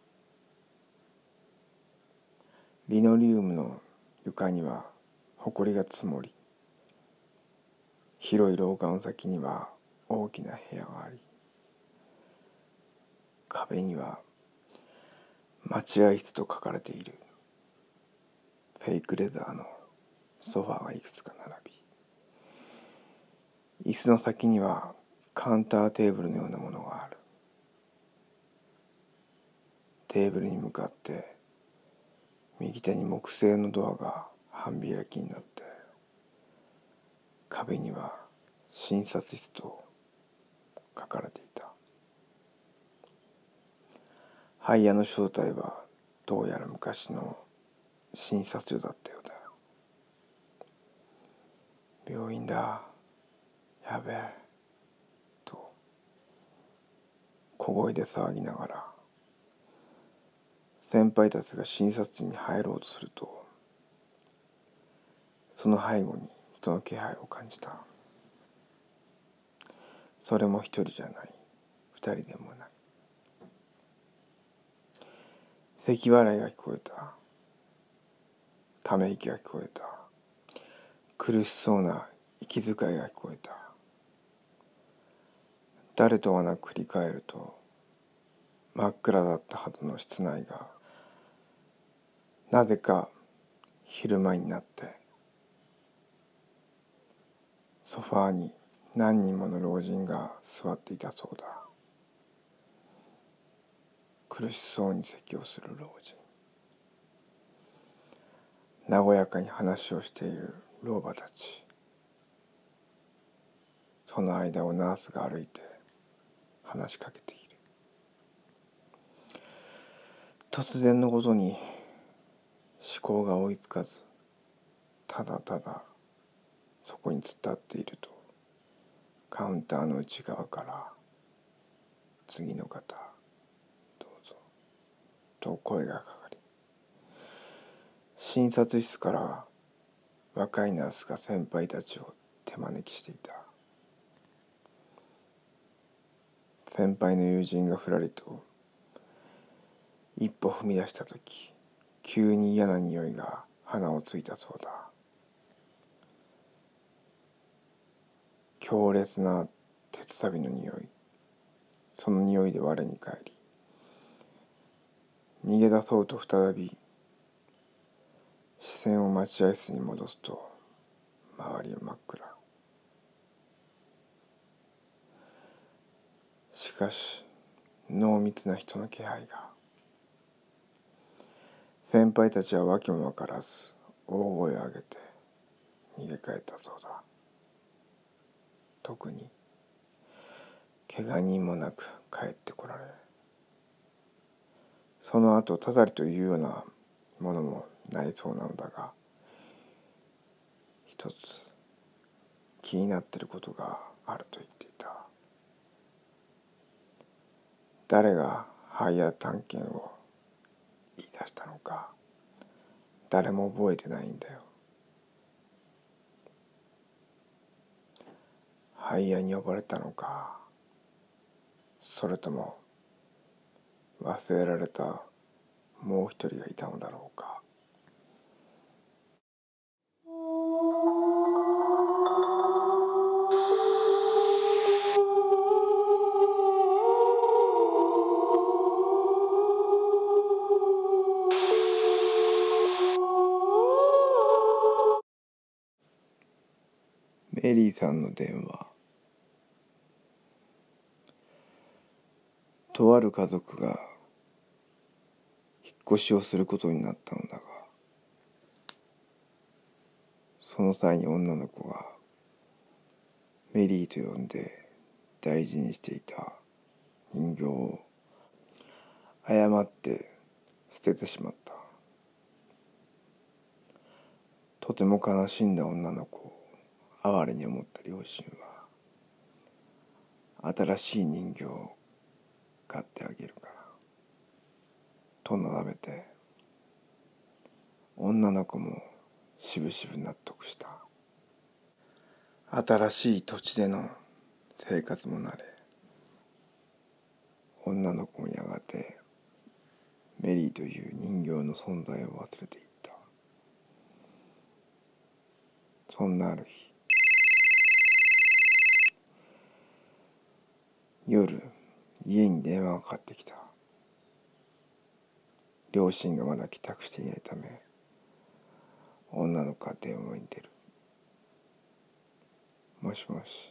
リノリウムの床には埃が積もり、広い廊下の先には大きな部屋があり、壁には待合室と書かれているフェイクレザーのソファーがいくつか並び、椅子の先にはカウンターテーブルのようなものがある。テーブルに向かって右手に木製のドアが半開きになって、壁には診察室と書かれていた。灰屋の正体はどうやら昔の診察所だったようだ。病院だ、やべえと小声で騒ぎながら先輩たちが診察室に入ろうとすると、その背後に人の気配を感じた。それも一人じゃない、二人でもない。咳払いが聞こえた。ため息が聞こえた。苦しそうな息遣いが聞こえた。誰とはなく振り返ると、真っ暗だったはずの室内がなぜか昼間になって、ソファーに何人もの老人が座っていたそうだ。苦しそうに咳をする老人、和やかに話をしている老婆たち。その間をナースが歩いて話しかけている。突然のことに思考が追いつかず、ただただそこに突っ立っていると、カウンターの内側から「次の方どうぞ」と声がかかり、診察室から若いナースが先輩たちを手招きしていた。先輩の友人がふらりと一歩踏み出したとき、急に嫌な匂いが鼻をついたそうだ。強烈な鉄サビの匂い。その匂いで我に返り、逃げ出そうと再び視線を待合室に戻すと、周りは真っ暗。しかし濃密な人の気配が。先輩たちは訳も分からず大声を上げて逃げ帰ったそうだ。特に怪我人もなく帰ってこられ、その後たたりというようなものもないそうなのだが、一つ気になっていることがあると言っていた。誰が灰屋探検を言い出したのか、誰も覚えてないんだよ。灰屋に呼ばれたのか、それとも忘れられたもう一人がいたのだろうか。 メリーさんの電話。とある家族が引っ越しをすることになったのだが、その際に女の子がメリーと呼んで大事にしていた人形を誤って捨ててしまった。とても悲しんだ女の子を哀れに思った両親は、新しい人形を買ってあげるからとなだめて、女の子もしぶしぶ納得した。新しい土地での生活も慣れ、女の子もやがてメリーという人形の存在を忘れていった。そんなある日、夜、家に電話がかかってきた。両親がまだ帰宅していないため、女の子が電話に出る。もしもし。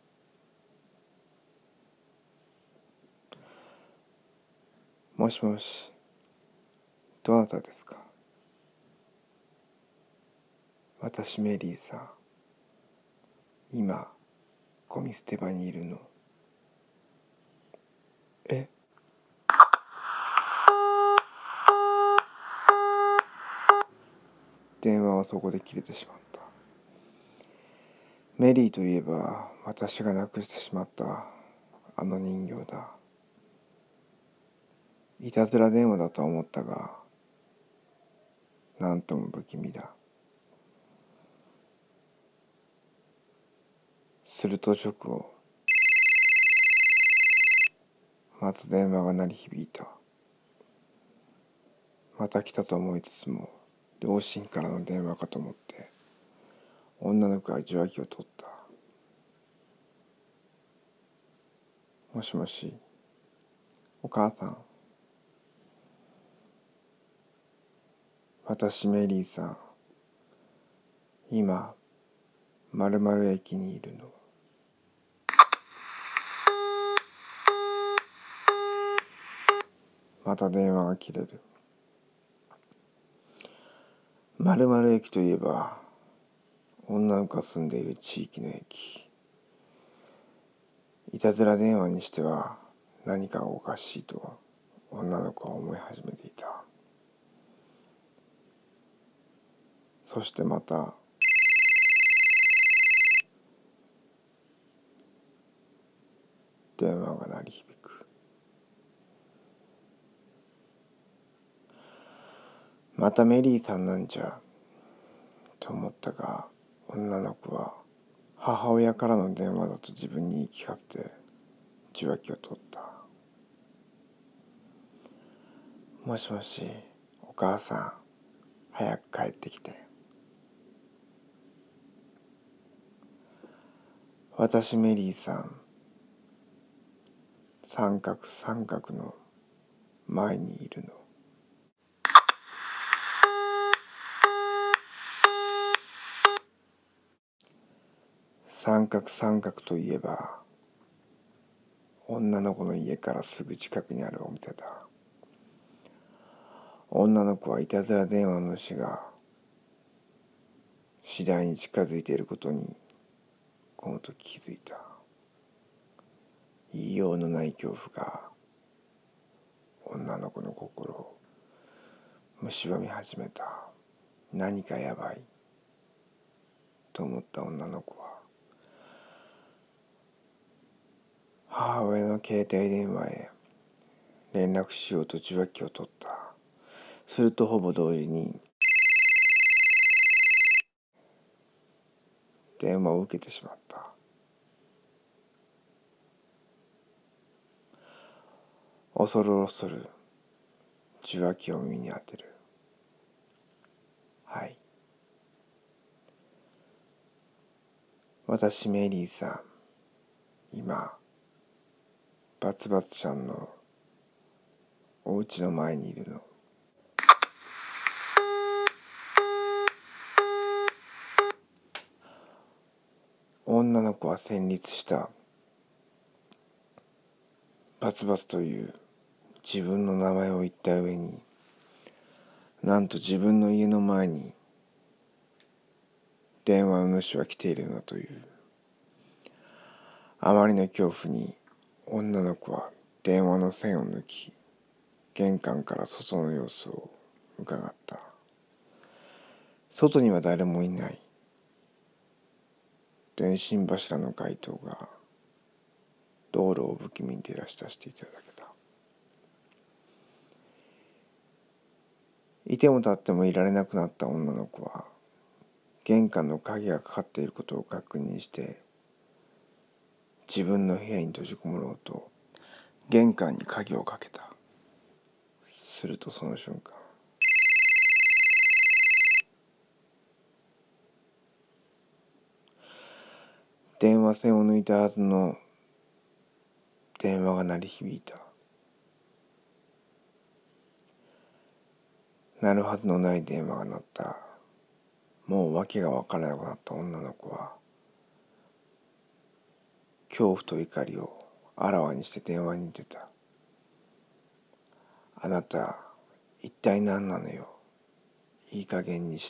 もしもし。どなたですか？私メリーさん。今、ゴミ捨て場にいるの。え？電話はそこで切れてしまった。メリーといえば、私がなくしてしまったあの人形だ。いたずら電話だと思ったが、なんとも不気味だ。すると直後、また電話が鳴り響いた。また来たと思いつつも、両親からの電話かと思って、女の子が受話器を取った。もしもし、お母さん。私メリーさん。今、〇〇駅にいるの。また電話が切れる。〇〇駅といえば、女の子が住んでいる地域の駅。いたずら電話にしては何かがおかしいと女の子は思い始めていた。そしてまた電話が鳴り響く。またメリーさんなんじゃと思ったが、女の子は母親からの電話だと自分に言い聞かせて受話器を取った。もしもし、お母さん、早く帰ってきて。私メリーさん、三角三角の前にいるの。三角三角といえば、女の子の家からすぐ近くにあるお店だ。女の子はいたずら電話の主が次第に近づいていることにこの時気づいた。言いようのない恐怖が女の子の心を蝕み始めた。何かやばいと思った女の子は母親の携帯電話へ連絡しようと受話器を取った。するとほぼ同時に電話を受けてしまった。恐る恐る受話器を耳に当てる。はい。私メリーさん、今バツバツちゃんのお家の前にいるの。 女の子は戦慄した。バツバツという自分の名前を言った上に、なんと自分の家の前に電話の主は来ているのだという。あまりの恐怖に女の子は電話の線を抜き、玄関から外の様子を伺った。外には誰もいない。電信柱の街灯が道路を不気味に照らし出していただけだ。いても立ってもいられなくなった女の子は玄関の鍵がかかっていることを確認して自分の部屋に閉じこもろうと玄関に鍵をかけた。するとその瞬間、電話線を抜いたはずの電話が鳴り響いた。鳴るはずのない電話が鳴った。もう訳が分からなくなった女の子は恐怖と怒りをあらわにして電話に出た。あなた一体何なのよ。いい加減にして。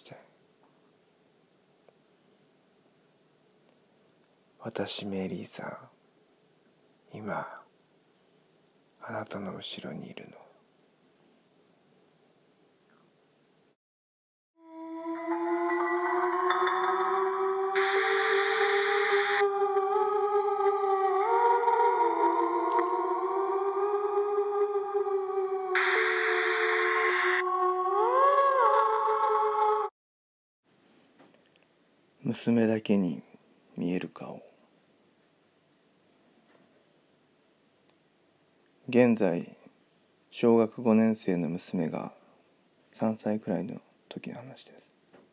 私メリーさん、今あなたの後ろにいるの。娘だけに見える顔。現在小学5年生の娘が3歳くらいの時の話です。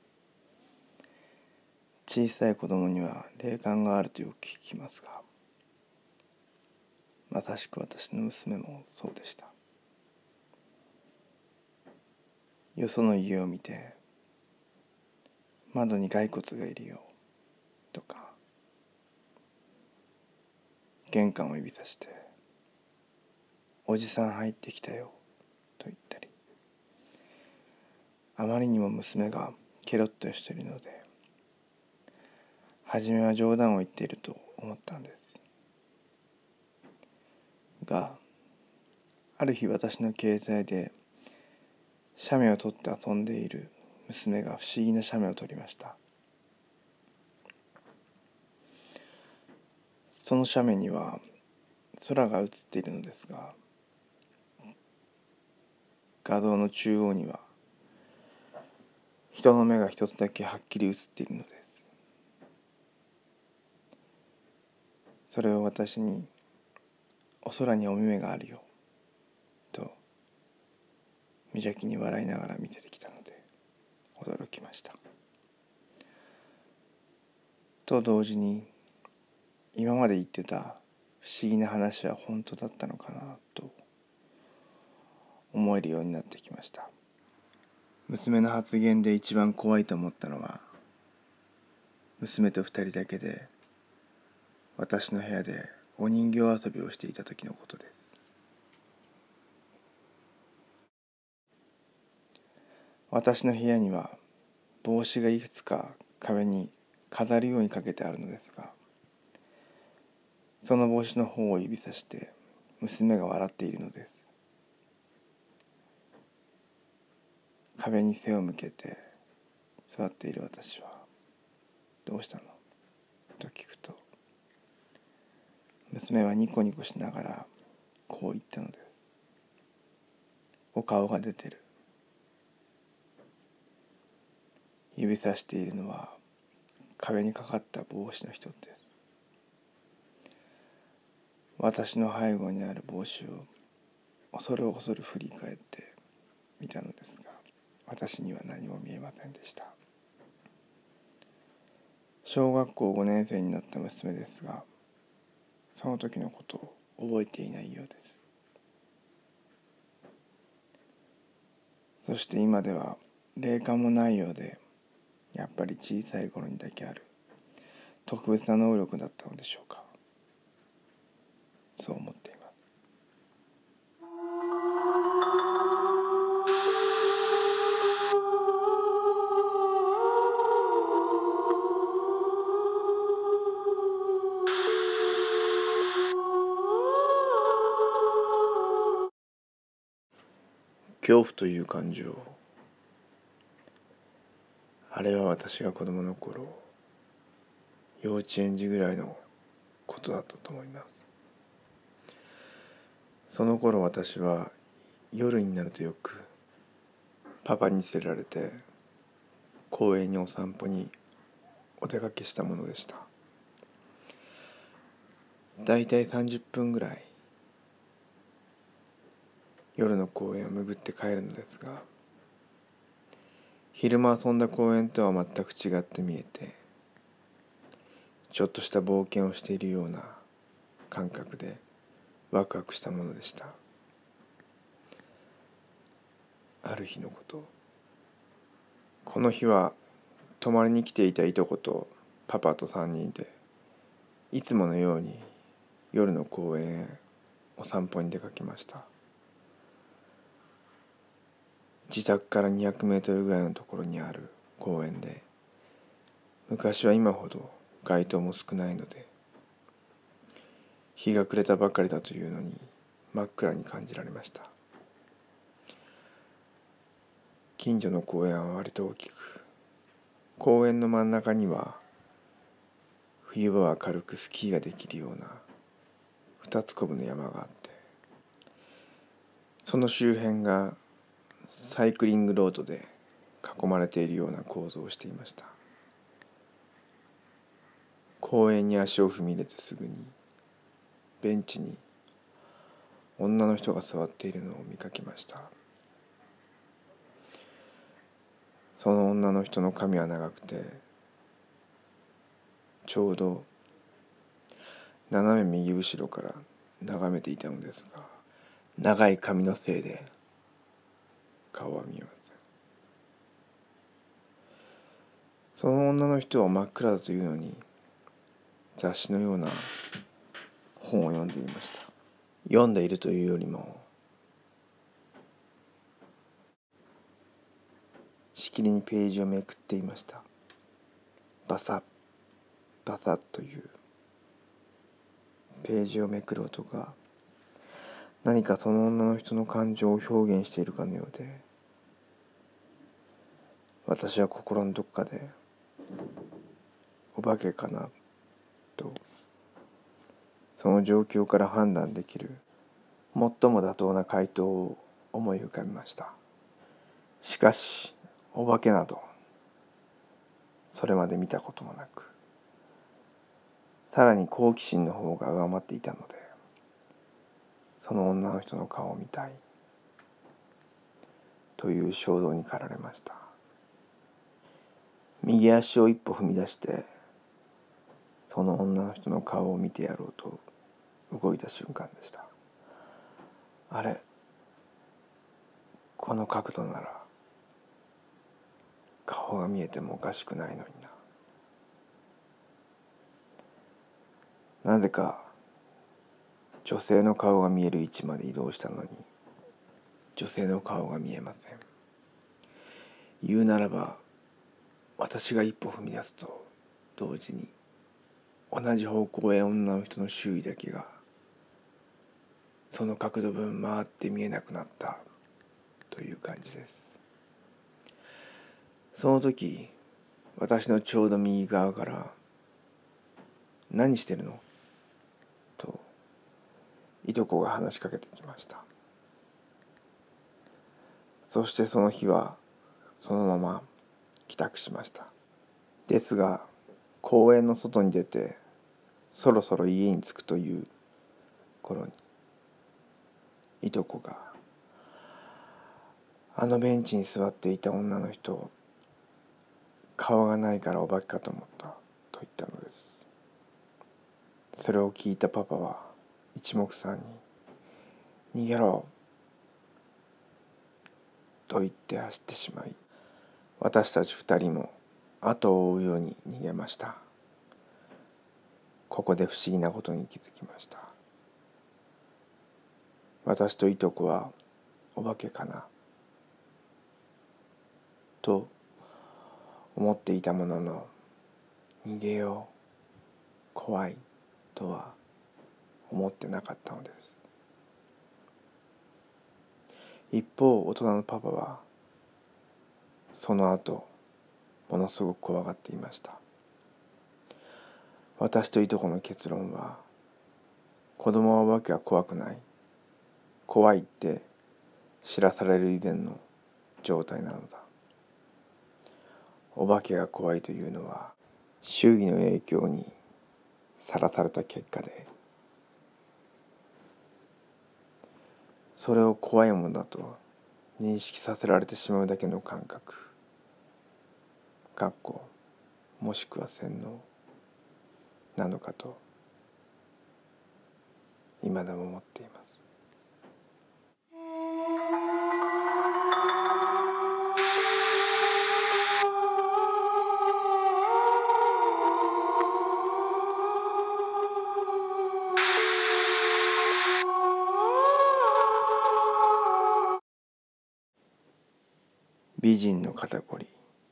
小さい子供には霊感があるとよく聞きますが、まさしく私の娘もそうでした。よその家を見て、窓に骸骨がいるよとか、玄関を指さしておじさん入ってきたよと言ったり、あまりにも娘がケロッとしているので、初めは冗談を言っていると思ったんです。が、ある日私の携帯で写メを撮って遊んでいる娘が不思議な写メを撮りました。その写メには空が写っているのですが、画像の中央には人の目が一つだけはっきり写っているのです。それを私にお空にお目目があるよと無邪気に笑いながら見せてきたので驚きました。と同時に今まで言ってた不思議な話は本当だったのかなと思えるようになってきました。娘の発言で一番怖いと思ったのは、娘と2人だけで私の部屋でお人形遊びをしていた時のことです。私の部屋には帽子がいくつか壁に飾るようにかけてあるのですが、その帽子の方を指さして娘が笑っているのです。壁に背を向けて座っている私は、どうしたのと聞くと、娘はニコニコしながらこう言ったのです。お顔が出てる。指さしているのは壁にかかった帽子の一つです。私の背後にある帽子を恐る恐る振り返ってみたのですが、私には何も見えませんでした。小学校5年生になった娘ですが、その時のことを覚えていないようです。そして今では霊感もないようで、やっぱり小さい頃にだけある特別な能力だったのでしょうか。そう思っています。恐怖という感情、あれは私が子供の頃、幼稚園児ぐらいのことだったと思います。その頃私は夜になるとよくパパに連れられて公園にお散歩にお出かけしたものでした。だいたい30分ぐらい夜の公園を巡って帰るのですが、昼間遊んだ公園とは全く違って見えて、ちょっとした冒険をしているような感覚でワクワクしたものでした。ある日のこと、この日は泊まりに来ていたいとことパパと3人でいつものように夜の公園へお散歩に出かけました。自宅から200メートルぐらいのところにある公園で、昔は今ほど街灯も少ないので、日が暮れたばかりだというのに真っ暗に感じられました。近所の公園は割と大きく、公園の真ん中には冬場は軽くスキーができるような2つこぶの山があって、その周辺がサイクリングロードで囲まれているような構造をしていました。公園に足を踏み入れてすぐにベンチに女の人が座っているのを見かけました。その女の人の髪は長くて、ちょうど斜め右後ろから眺めていたのですが、長い髪のせいで顔は見えません。その女の人は真っ暗だというのに雑誌のような本を読んでいました。読んでいるというよりも、しきりにページをめくっていました。バサッバサッというページをめくる音が、何かその女の人の感情を表現しているかのようで、私は心のどこかでお化けかなと、その状況から判断できる最も妥当な回答を思い浮かべました。しかしお化けなどそれまで見たこともなく、さらに好奇心の方が上回っていたので、その女の人の顔を見たいという衝動に駆られました。右足を一歩踏み出してその女の人の顔を見てやろうと動いた瞬間でした。あれ、この角度なら顔が見えてもおかしくないのにな。なぜか女性の顔が見える位置まで移動したのに女性の顔が見えません。言うならば、私が一歩踏み出すと同時に同じ方向へ女の人の周囲だけがその角度分回って見えなくなったという感じです。その時、私のちょうど右側から「何してるの？」といとこが話しかけてきました。そしてその日はそのまま帰宅しました。ですが、公園の外に出てそろそろ家に着くという頃に、いとこがあのベンチに座っていた女の人、顔がないからお化けかと思ったと言ったのです。それを聞いたパパは一目散に「逃げろ」と言って走ってしまい、私たち2人も後を追うように逃げました。 ここで不思議なことに気づきました。私といとこはお化けかなと思っていたものの、逃げよう、怖いとは思ってなかったのです。一方、大人のパパはその後ものすごく怖がっていました。私といとこの結論は、子供はお化けは怖くない、怖いって知らされる以前の状態なのだ。お化けが怖いというのは周囲の影響にさらされた結果で、それを怖いものだと認識させられてしまうだけの感覚、もしくは洗脳なのかと今でも思っています。美人の肩こり。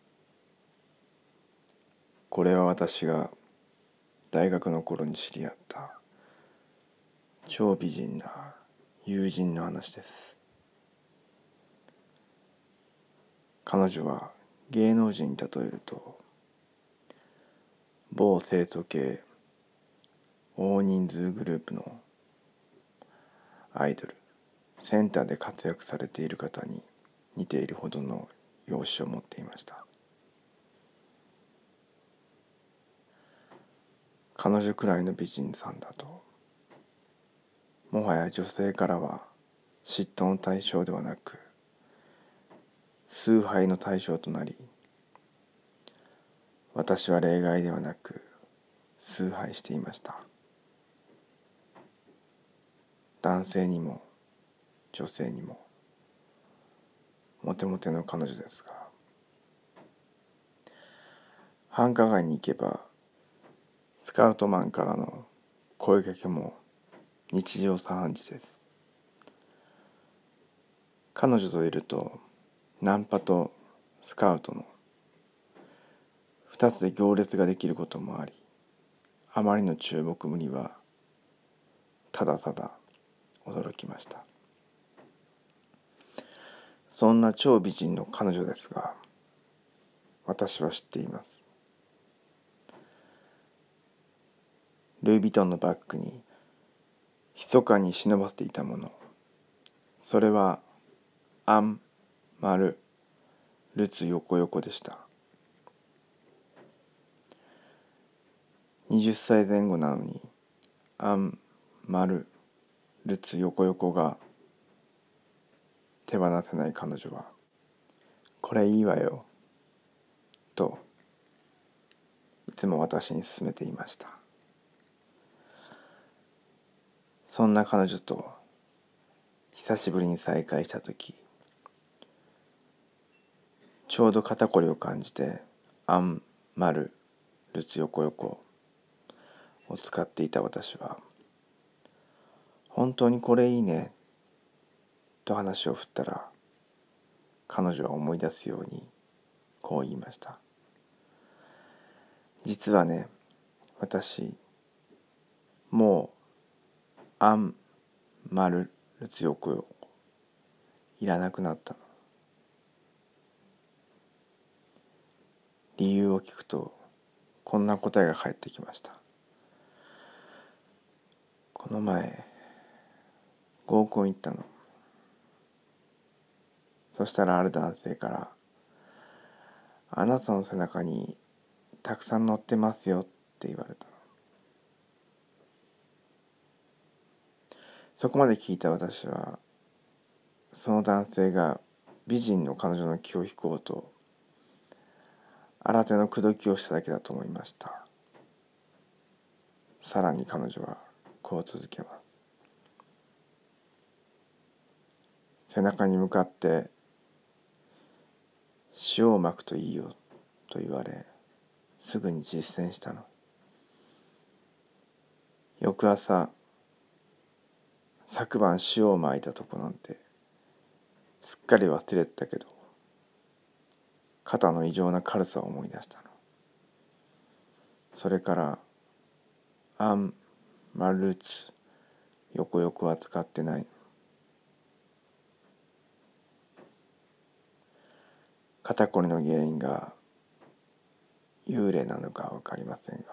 これは私が大学の頃に知り合った超美人な友人の話です。彼女は芸能人に例えると、某清楚系大人数グループのアイドル、センターで活躍されている方に似ているほどの容姿を持っていました。彼女くらいの美人さんだと、もはや女性からは嫉妬の対象ではなく、崇拝の対象となり、私は例外ではなく崇拝していました。男性にも女性にもモテモテの彼女ですが、繁華街に行けばスカウトマンからの声かけも日常茶飯事です。彼女といるとナンパとスカウトの2つで行列ができることもあり、あまりの注目にはただただ驚きました。そんな超美人の彼女ですが、私は知っています。ルイ・ヴィトンのバッグに密かに忍ばせていたもの、それはアン・マル・ルツ横横でした。20歳前後なのにアン・マル・ルツ横横が手放せない彼女は、これいいわよといつも私に勧めていました。そんな彼女と久しぶりに再会したとき、ちょうど肩こりを感じてアン・マル・ルツ横横を使っていた私は、本当にこれいいねと話を振ったら、彼女は思い出すようにこう言いました。実はね、私もうアン・マル・ルツ横横いらなくなったの。理由を聞くとこんな答えが返ってきました。この前合コン行ったの。そしたらある男性から、あなたの背中にたくさん乗ってますよって言われたの。そこまで聞いた私は、その男性が美人の彼女の気を引こうと新手の口説きをしただけだと思いました。さらに彼女はこう続けます。背中に向かって塩をまくといいよと言われ、すぐに実践したの。 翌朝、昨晩塩をまいたとこなんてすっかり忘れてたけど、肩の異常な軽さを思い出したの。それからアン・マルツ横横は使ってないの。肩こりの原因が幽霊なのか分かりませんが、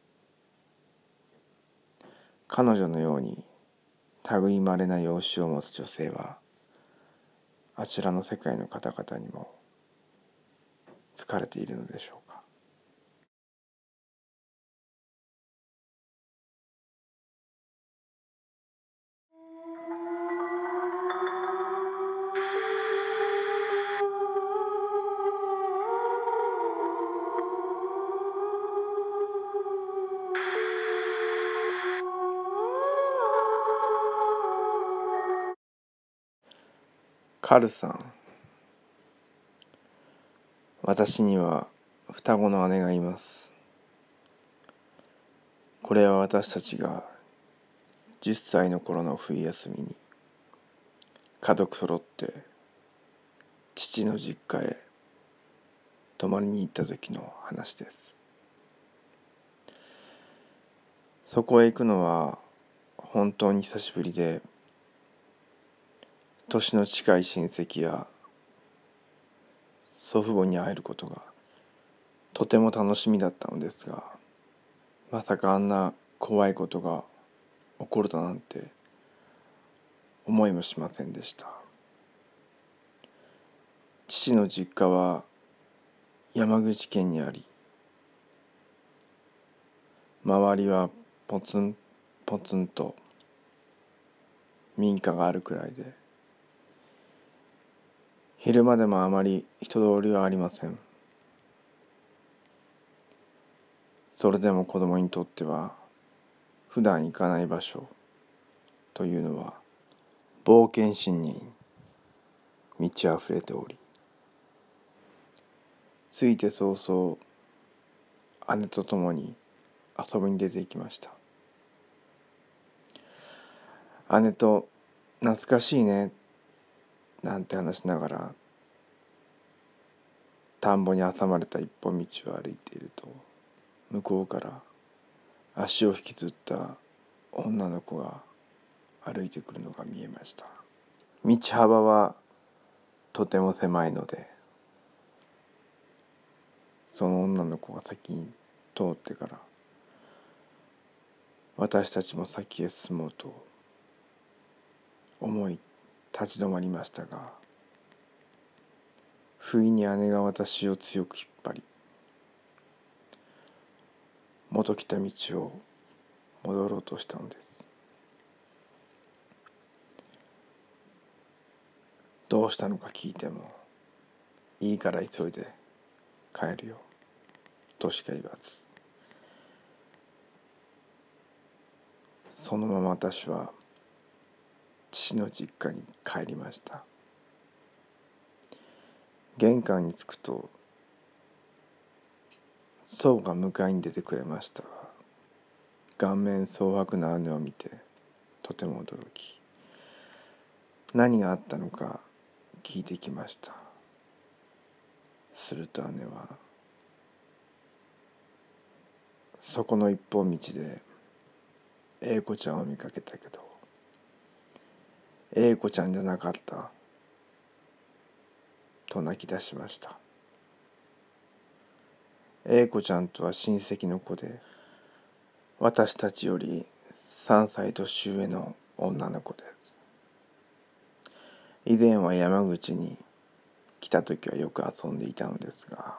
彼女のように類いまれな容姿を持つ女性はあちらの世界の方々にも疲れているのでしょうか。カルさん、私には双子の姉がいます。これは私たちが10歳の頃の冬休みに家族揃って父の実家へ泊まりに行った時の話です。そこへ行くのは本当に久しぶりで、年の近い親戚や祖父母に会えることがとても楽しみだったのですが、まさかあんな怖いことが起こるだなんて思いもしませんでした。父の実家は山口県にあり、周りはポツンポツンと民家があるくらいで、昼間でもあまり人通りはありません。それでも子供にとっては普段行かない場所というのは冒険心に満ち溢れており、着いて早々姉と共に遊びに出て行きました。姉と懐かしいねなんて話しながら田んぼに挟まれた一本道を歩いていると、向こうから足を引きずった女の子が歩いてくるのが見えました。道幅はとても狭いので、その女の子が先に通ってから私たちも先へ進もうと思い立ち止まりましたが、不意に姉が私を強く引っ張り、元来た道を戻ろうとしたのです。どうしたのか聞いても、いいから急いで帰るよとしか言わず、そのまま私は父の実家に帰りました。玄関に着くと祖母が迎えに出てくれましたが、顔面蒼白な姉を見てとても驚き、何があったのか聞いてきました。すると姉は、そこの一本道で英子ちゃんを見かけたけど、英子ちゃんじゃなかったと泣き出しました。英子ちゃんとは親戚の子で、私たちより3歳年上の女の子です。以前は山口に来た時はよく遊んでいたのですが、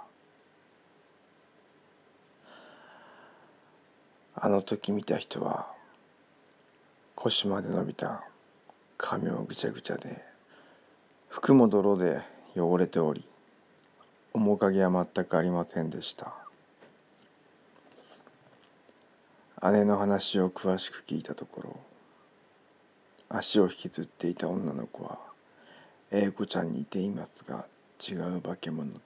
あの時見た人は腰まで伸びた髪もぐちゃぐちゃで、服も泥で汚れており、面影は全くありませんでした。姉の話を詳しく聞いたところ、足を引きずっていた女の子は英子ちゃんに似ていますが違う化け物で、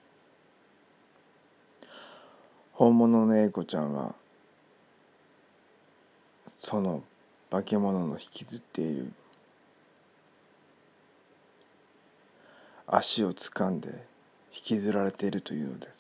本物の英子ちゃんはその化け物の引きずっている足をつかんで引きずられているというのです。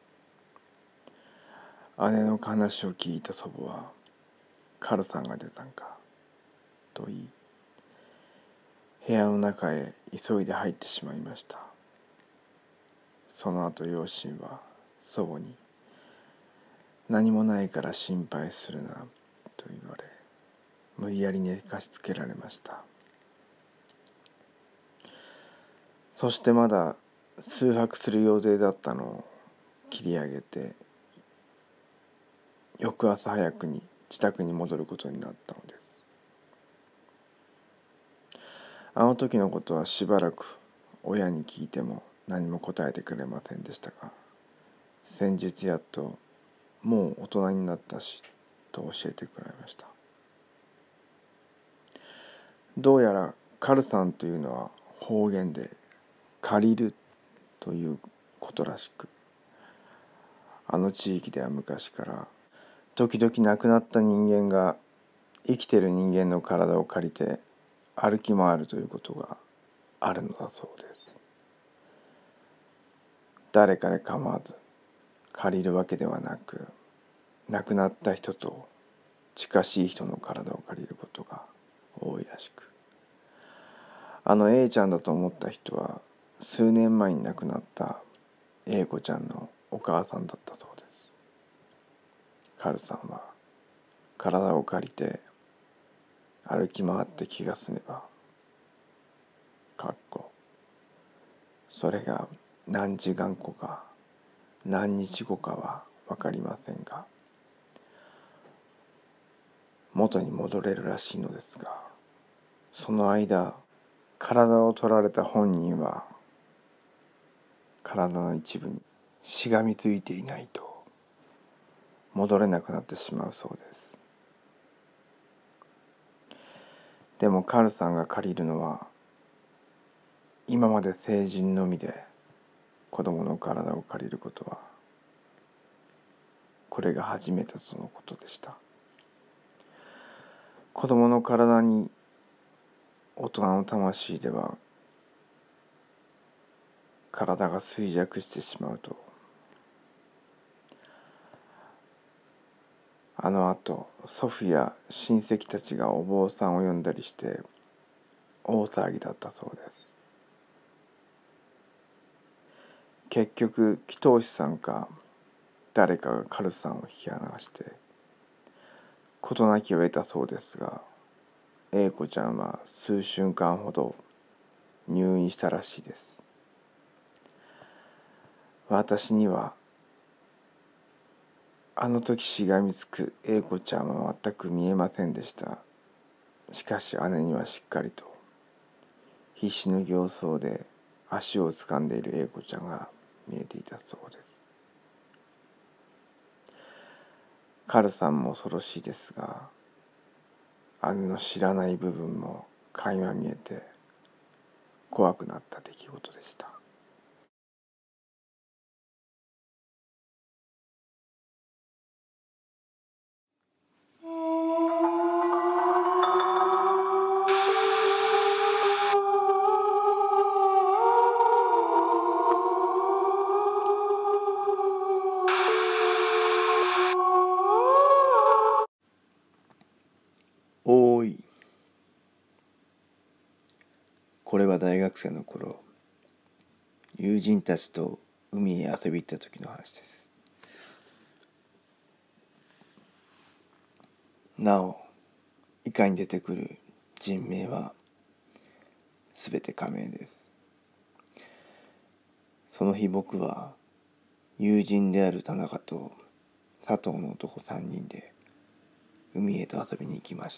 姉の話を聞いた祖母は、カルさんが出たんかと言い、部屋の中へ急いで入ってしまいました。その後両親は祖母に、何もないから心配するなと言われ、無理やり寝かしつけられました。そしてまだ数泊する予定だったのを切り上げて、翌朝早くに自宅に戻ることになったのです。あの時のことはしばらく親に聞いても何も答えてくれませんでしたが、先日やっともう大人になったしと教えてくれました。どうやらカルさんというのは方言で借りるということらしく、あの地域では昔から時々亡くなった人間が生きている人間の体を借りて歩き回るということがあるのだそうです。誰かで構わず借りるわけではなく、亡くなった人と近しい人の体を借りることが多いらしく、あの A ちゃんだと思った人は数年前に亡くなった A 子ちゃんのお母さんだったそうです。カルさんは体を借りて歩き回って気が済めば、それが何時間後か何日後かは分かりませんが、元に戻れるらしいのですが、その間体を取られた本人は体の一部にしがみついていないと戻れなくなってしまうそうです。でもカルさんが借りるのは、今まで成人のみで子供の体を借りることは、これが初めてとのことでした。子供の体に大人の魂では体が衰弱してしまうと、あのあと祖父や親戚たちがお坊さんを呼んだりして大騒ぎだったそうです。結局祈祷師さんか誰かがカルさんを引き離して事なきを得たそうですが、A子ちゃんは数週間ほど入院したらしいです。私にはあの時しがみつく A子ちゃんは全く見えませんでした。しかし姉にはしっかりと必死の形相で足を掴んでいる A子ちゃんが見えていたそうです。カルさんも恐ろしいですが、姉の知らない部分も垣間見えて怖くなった出来事でした。おーい。これは大学生の頃、友人たちと海へ遊び行った時の話です。なお、以下に出てくる人名はすべて仮名です。その日僕は友人である田中と佐藤の男3人で海へと遊びに行きました。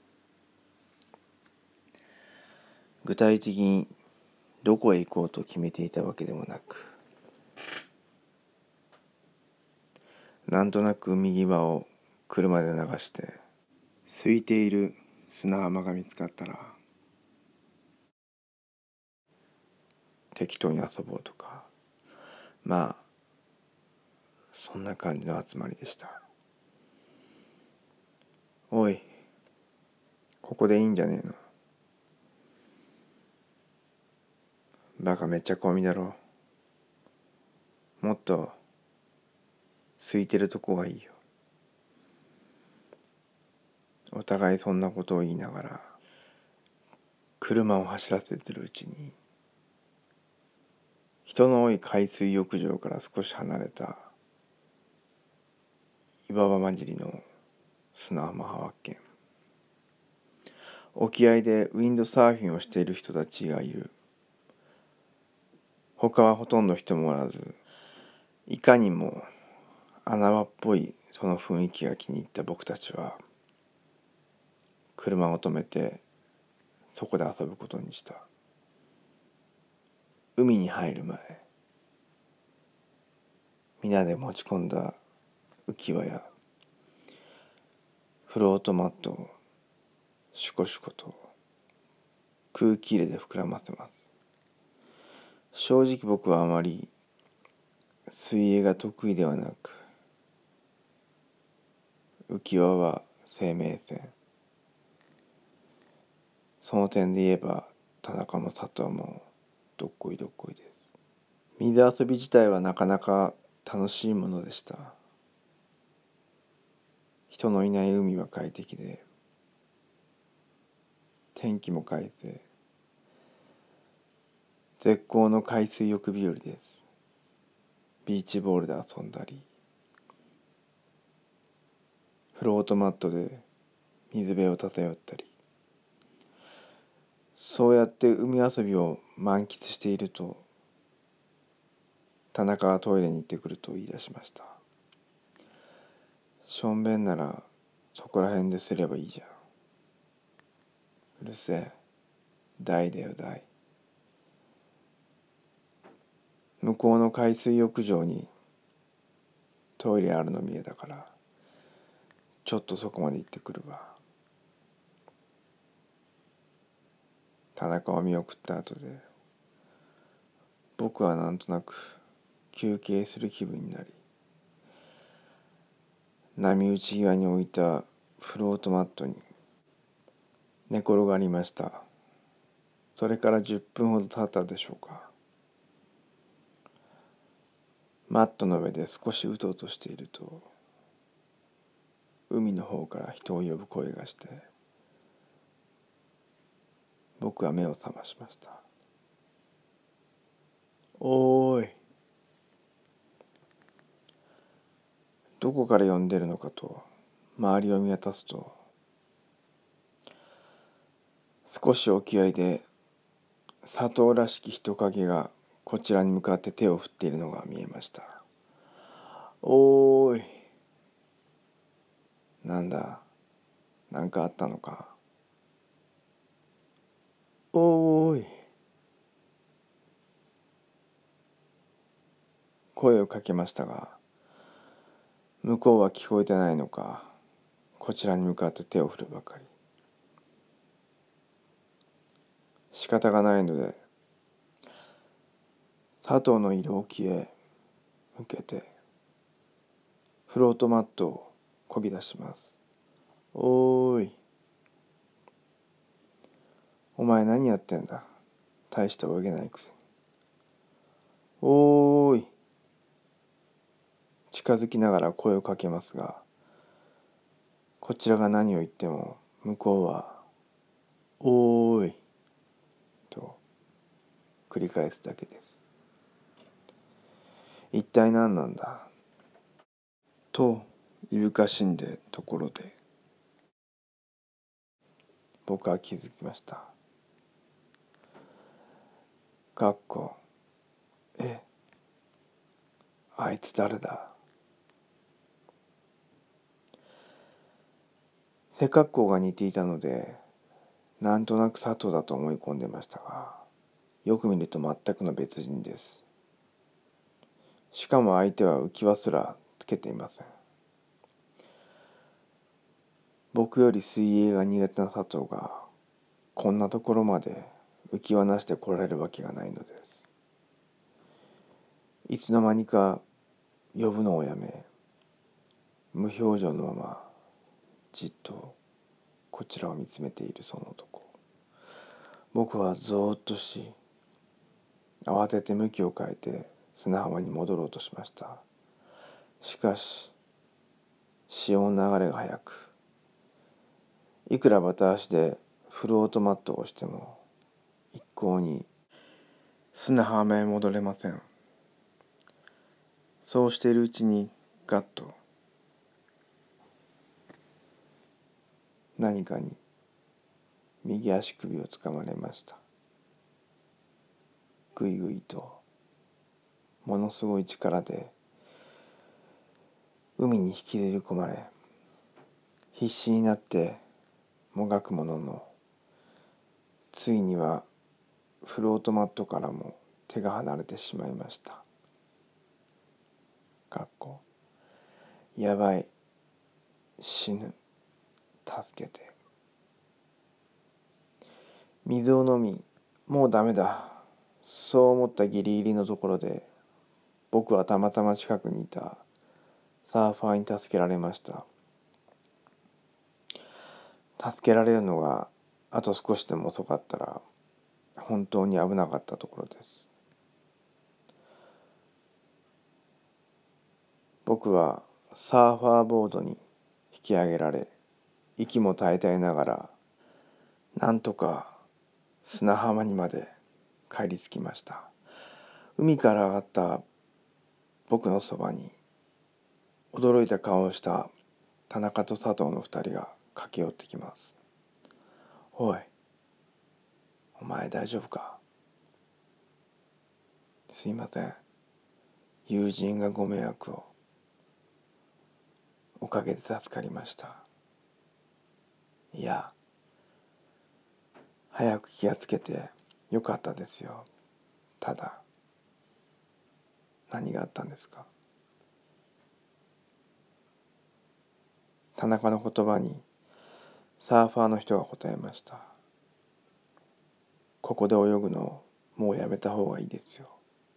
具体的にどこへ行こうと決めていたわけでもなく、なんとなく海際を車で流して、空いている砂浜が見つかったら適当に遊ぼうとか、まあそんな感じの集まりでした。 おい、ここでいいんじゃねえの。バカめっちゃ混みだろ。もっと空いてるとこがいいよ。お互いそんなことを言いながら車を走らせてるうちに、人の多い海水浴場から少し離れた岩場混じりの砂浜発見。沖合でウィンドサーフィンをしている人たちがいる。他はほとんど人もおらず、いかにも穴場っぽいその雰囲気が気に入った僕たちは、車を止めてそこで遊ぶことにした。海に入る前、皆で持ち込んだ浮き輪やフロートマットをシュコシュコと空気入れで膨らませます。正直僕はあまり水泳が得意ではなく、浮き輪は生命線。その点で言えば田中も佐藤もどっこいどっこいです。水遊び自体はなかなか楽しいものでした。人のいない海は快適で、天気も快晴、絶好の海水浴日和です。ビーチボールで遊んだり、フロートマットで水辺を漂ったり、そうやって海遊びを満喫していると、田中がトイレに行ってくると言い出しました。しょんべんならそこら辺ですればいいじゃん。うるせえ、大だよ大。向こうの海水浴場にトイレあるの見えたから、ちょっとそこまで行ってくるわ。田中を見送った後で、僕はなんとなく休憩する気分になり、波打ち際に置いたフロートマットに寝転がりました。それから10分ほど経ったでしょうか。マットの上で少しうとうとしていると、海の方から人を呼ぶ声がして、僕は目を覚ましました。おーい。どこから呼んでるのかと周りを見渡すと、少し沖合で佐藤らしき人影がこちらに向かって手を振っているのが見えました。おーい。なんだ、なんかあったのか。おーい。声をかけましたが、向こうは聞こえてないのか、こちらに向かって手を振るばかり。仕方がないので、佐藤のいる沖へ向けてフロートマットを漕ぎ出します。おーい。お前何やってんだ。大して泳げないくせに。おーい。近づきながら声をかけますが、こちらが何を言っても向こうはおーいと繰り返すだけです。一体何なんだといぶかしんでところで、僕は気づきました。かっこ、あいつ誰だ。背格好が似ていたので、なんとなく佐藤だと思い込んでましたが、よく見ると全くの別人です。しかも相手は浮き輪すらつけていません。僕より水泳が苦手な佐藤がこんなところまで浮き輪なしで来られるわけがないのです。いつの間にか呼ぶのをやめ、無表情のままじっとこちらを見つめているその男。僕はぞーっとし、慌てて向きを変えて砂浜に戻ろうとしました。しかし潮の流れが速く、いくらバタ足でフルオートマットを押しても一向に砂浜へ戻れません。そうしているうちにガッと何かに右足首をつかまれました。ぐいぐいとものすごい力で海に引きずり込まれ、必死になってもがくものの、ついにはフルオートマットからも手が離れてしまいました。やばい、死ぬ、助けて。水を飲み、もうダメだ、そう思ったギリギリのところで、僕はたまたま近くにいたサーファーに助けられました。助けられるのがあと少しでも遅かったら本当に危なかったところです。僕はサーファーボードに引き上げられ、息も絶え絶えながらなんとか砂浜にまで帰り着きました。海から上がった僕のそばに驚いた顔をした田中と佐藤の2人が駆け寄ってきます。おい、お前大丈夫か？すいません、友人がご迷惑をおかげで助かりました。いや、早く気がつけてよかったですよ。ただ何があったんですか？田中の言葉にサーファーの人が答えました。ここで泳ぐのもうやめた方がいいですよ。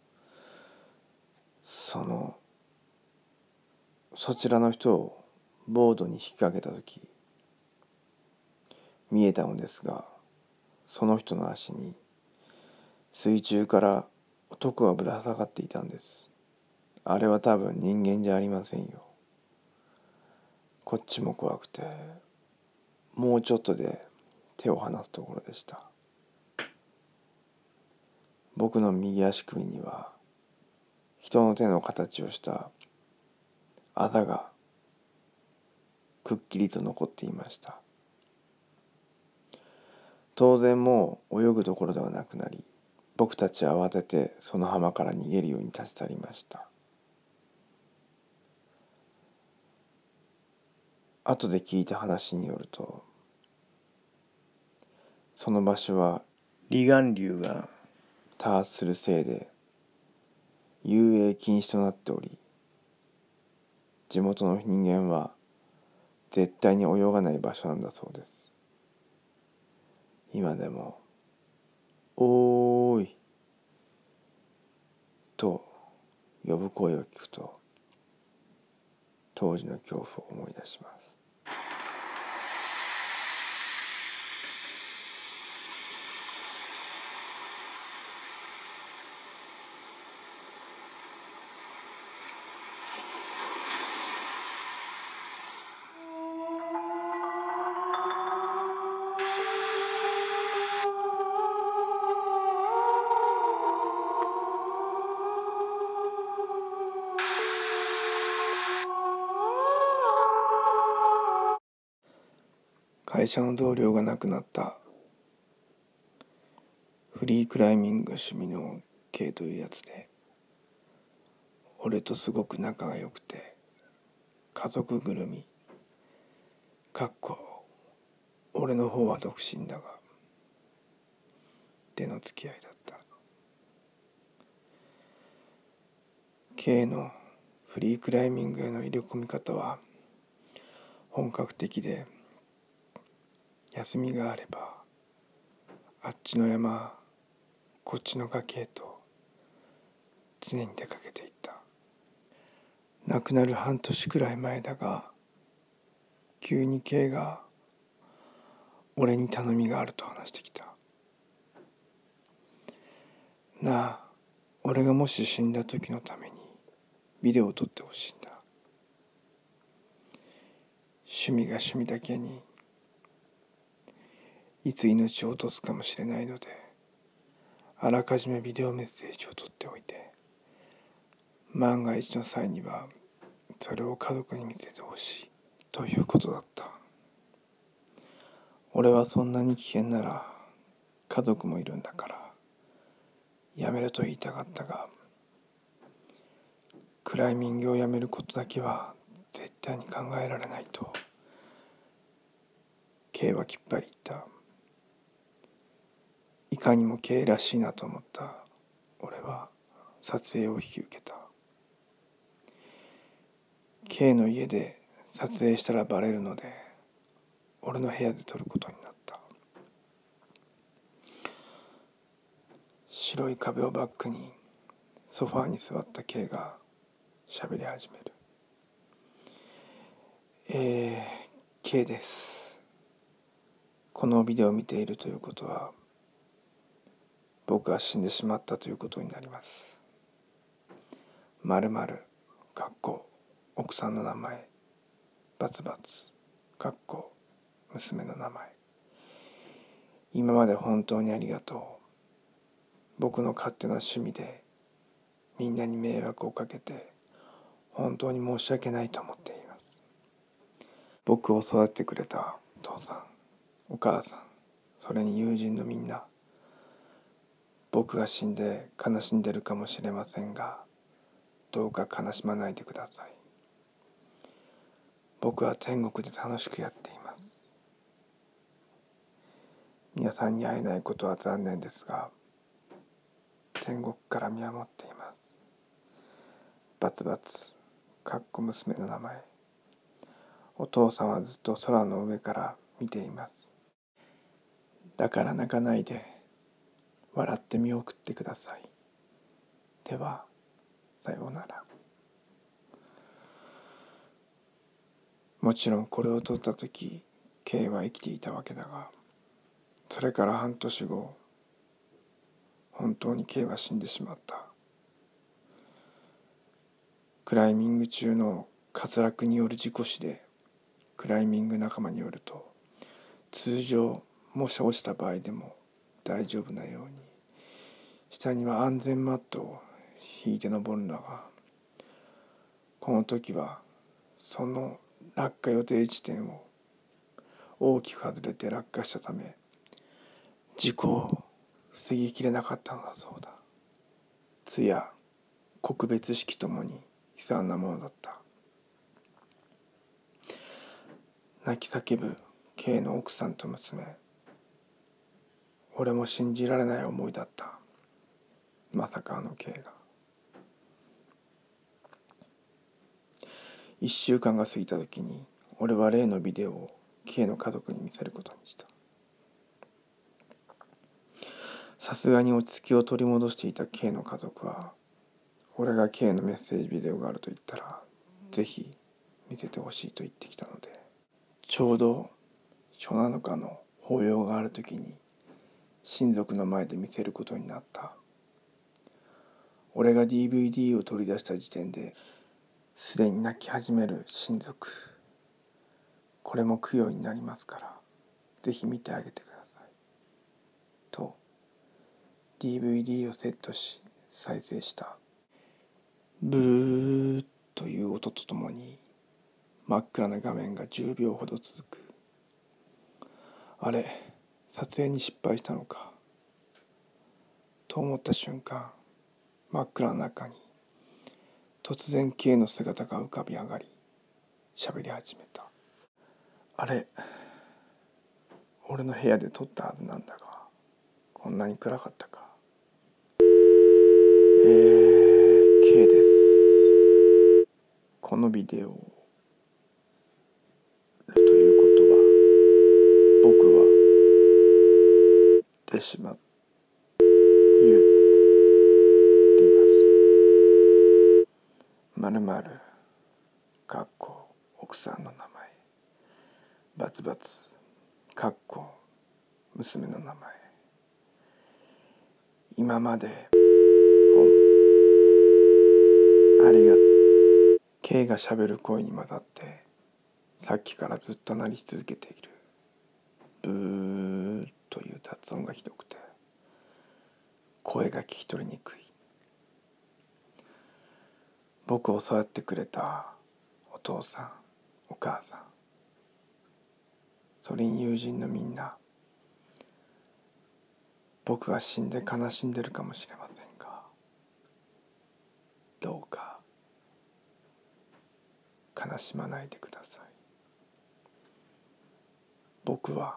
そちらの人をボードに引きかけたとき見えたのですが、その人の足に水中から男がぶら下がっていたんです。あれは多分人間じゃありませんよ。こっちも怖くて、もうちょっとで手を離すところでした。僕の右足首には人の手の形をしたあざがくっきりと残っていました。当然もう泳ぐところではなくなり、僕たちは慌ててその浜から逃げるように立ち去りました。後で聞いた話によると、その場所は離岸流が多発するせいで遊泳禁止となっており、地元の人間は絶対に泳がない場所なんだそうです。今でもおーいと呼ぶ声を聞くと当時の恐怖を思い出します。会社の同僚が亡くなった。フリークライミングが趣味の K というやつで、俺とすごく仲が良くて、家族ぐるみ、俺の方は独身だが、での付き合いだった。K のフリークライミングへの入れ込み方は本格的で、休みがあればあっちの山こっちの崖へと常に出かけていった。亡くなる半年くらい前だが、急にKが俺に頼みがあると話してきた。なあ、俺がもし死んだ時のためにビデオを撮ってほしいんだ。趣味が趣味だけにいつ命を落とすかもしれないので、あらかじめビデオメッセージを撮っておいて、万が一の際にはそれを家族に見せてほしいということだった。俺はそんなに危険なら家族もいるんだからやめると言いたかったが、クライミングをやめることだけは絶対に考えられないと K はきっぱり言った。いかにも K らしいなと思った俺は撮影を引き受けた。 K の家で撮影したらバレるので俺の部屋で撮ることになった。白い壁をバックにソファーに座った K が喋り始める。K です。このビデオを見ているということは僕は死んでしまったということになります。〇〇かっこ奥さんの名前バツバツかっこ娘の名前。今まで本当にありがとう。僕の勝手な趣味でみんなに迷惑をかけて本当に申し訳ないと思っています。僕を育ててくれたお父さん、お母さん、それに友人のみんな、僕が死んで悲しんでるかもしれませんが、どうか悲しまないでください。僕は天国で楽しくやっています。皆さんに会えないことは残念ですが、天国から見守っています。バツバツかっこ娘の名前。お父さんはずっと空の上から見ています。だから泣かないで笑って見送ってください。ではさようなら。もちろんこれを撮った時 K は生きていたわけだが、それから半年後本当に K は死んでしまった。クライミング中の滑落による事故死で、クライミング仲間によると、通常もし落ちた場合でも大丈夫なように下には安全マットを引いて登るんだが、この時はその落下予定地点を大きく外れて落下したため、事故を防ぎきれなかったのだそうだ。通夜、告別式ともに悲惨なものだった。泣き叫ぶ K の奥さんと娘。俺も信じられない思いだった。まさかあの K が。1週間が過ぎた時に俺は例のビデオを K の家族に見せることにした。さすがに落ち着きを取り戻していた K の家族は、俺が K のメッセージビデオがあると言ったらぜひ見せてほしいと言ってきたので、ちょうど初七日の法要がある時に親族の前で見せることになった。俺が DVD を取り出した時点ですでに泣き始める親族。これも供養になりますからぜひ見てあげてくださいと DVD をセットし再生した。ブーという音とともに真っ暗な画面が10秒ほど続く。あれ、撮影に失敗したのかと思った瞬間、真っ暗な中に突然 K の姿が浮かび上がり喋り始めた。あれ、俺の部屋で撮ったはずなんだがこんなに暗かったか。K です。このビデオをということは僕は言ってしまって言っています。〇〇かっこ奥さんの名前バツバツかっこ娘の名前。今までありがとう。K がしゃべる声に混ざってさっきからずっと鳴り続けているブーという雑音がひどくて声が聞き取りにくい。僕を育ってくれたお父さんお母さん、それに友人のみんな、僕が死んで悲しんでるかもしれませんが、どうか悲しまないでください。僕は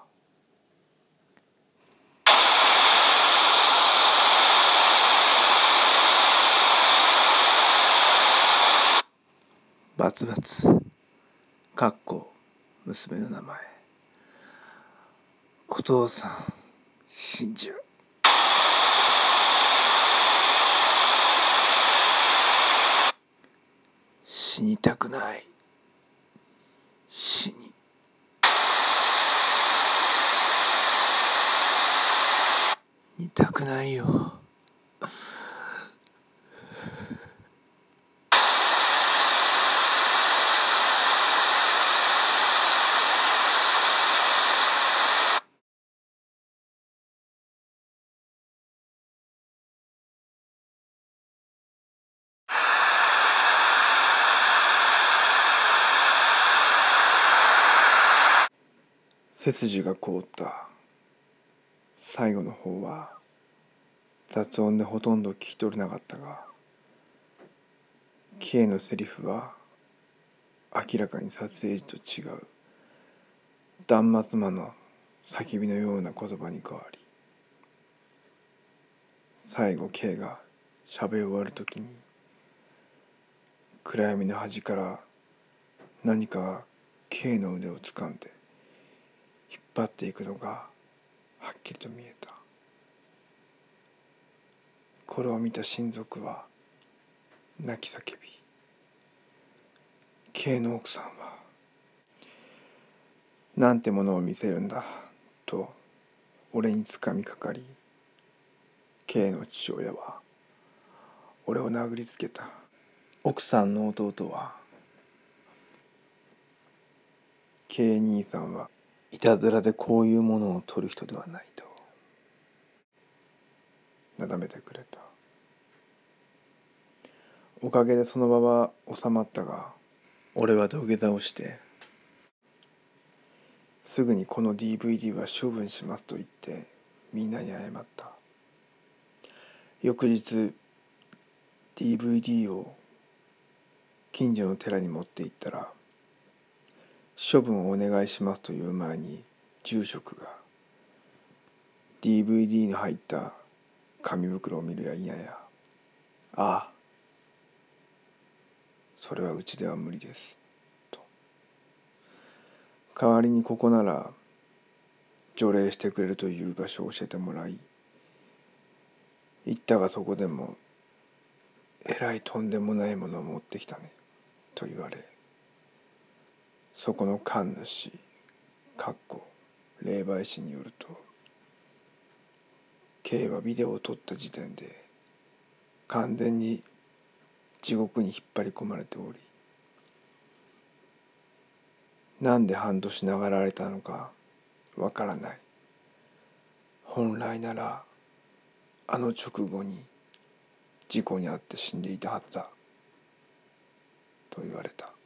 バツバツかっこ娘の名前。お父さん死んじゃう。死にたくない。死にたくないよ。背筋が凍った最後の方は雑音でほとんど聞き取れなかったが、 K のセリフは明らかに撮影時と違う断末魔の叫びのような言葉に変わり、最後 K が喋り終わるときに暗闇の端から何かが K の腕を掴んで引っ張っていくのがはっきりと見えた。これを見た親族は泣き叫び、 K の奥さんはなんてものを見せるんだと俺につかみかかり、 K の父親は俺を殴りつけた。奥さんの弟は K 兄さんはいたずらでこういうものを取る人ではないとなだめてくれた。おかげでその場は収まったが、俺は土下座をしてすぐにこの DVD は処分しますと言ってみんなに謝った。翌日 DVD を近所の寺に持って行ったら、処分をお願いしますという前に住職が DVD に入った紙袋を見るやいやや、ああそれはうちでは無理ですと、代わりにここなら除霊してくれるという場所を教えてもらい、行ったがそこでもえらいとんでもないものを持ってきたねと言われ、そこの神主霊媒師によると、 K はビデオを撮った時点で完全に地獄に引っ張り込まれており、なんで半年流られたのかわからない。本来ならあの直後に事故に遭って死んでいたはずだと言われた。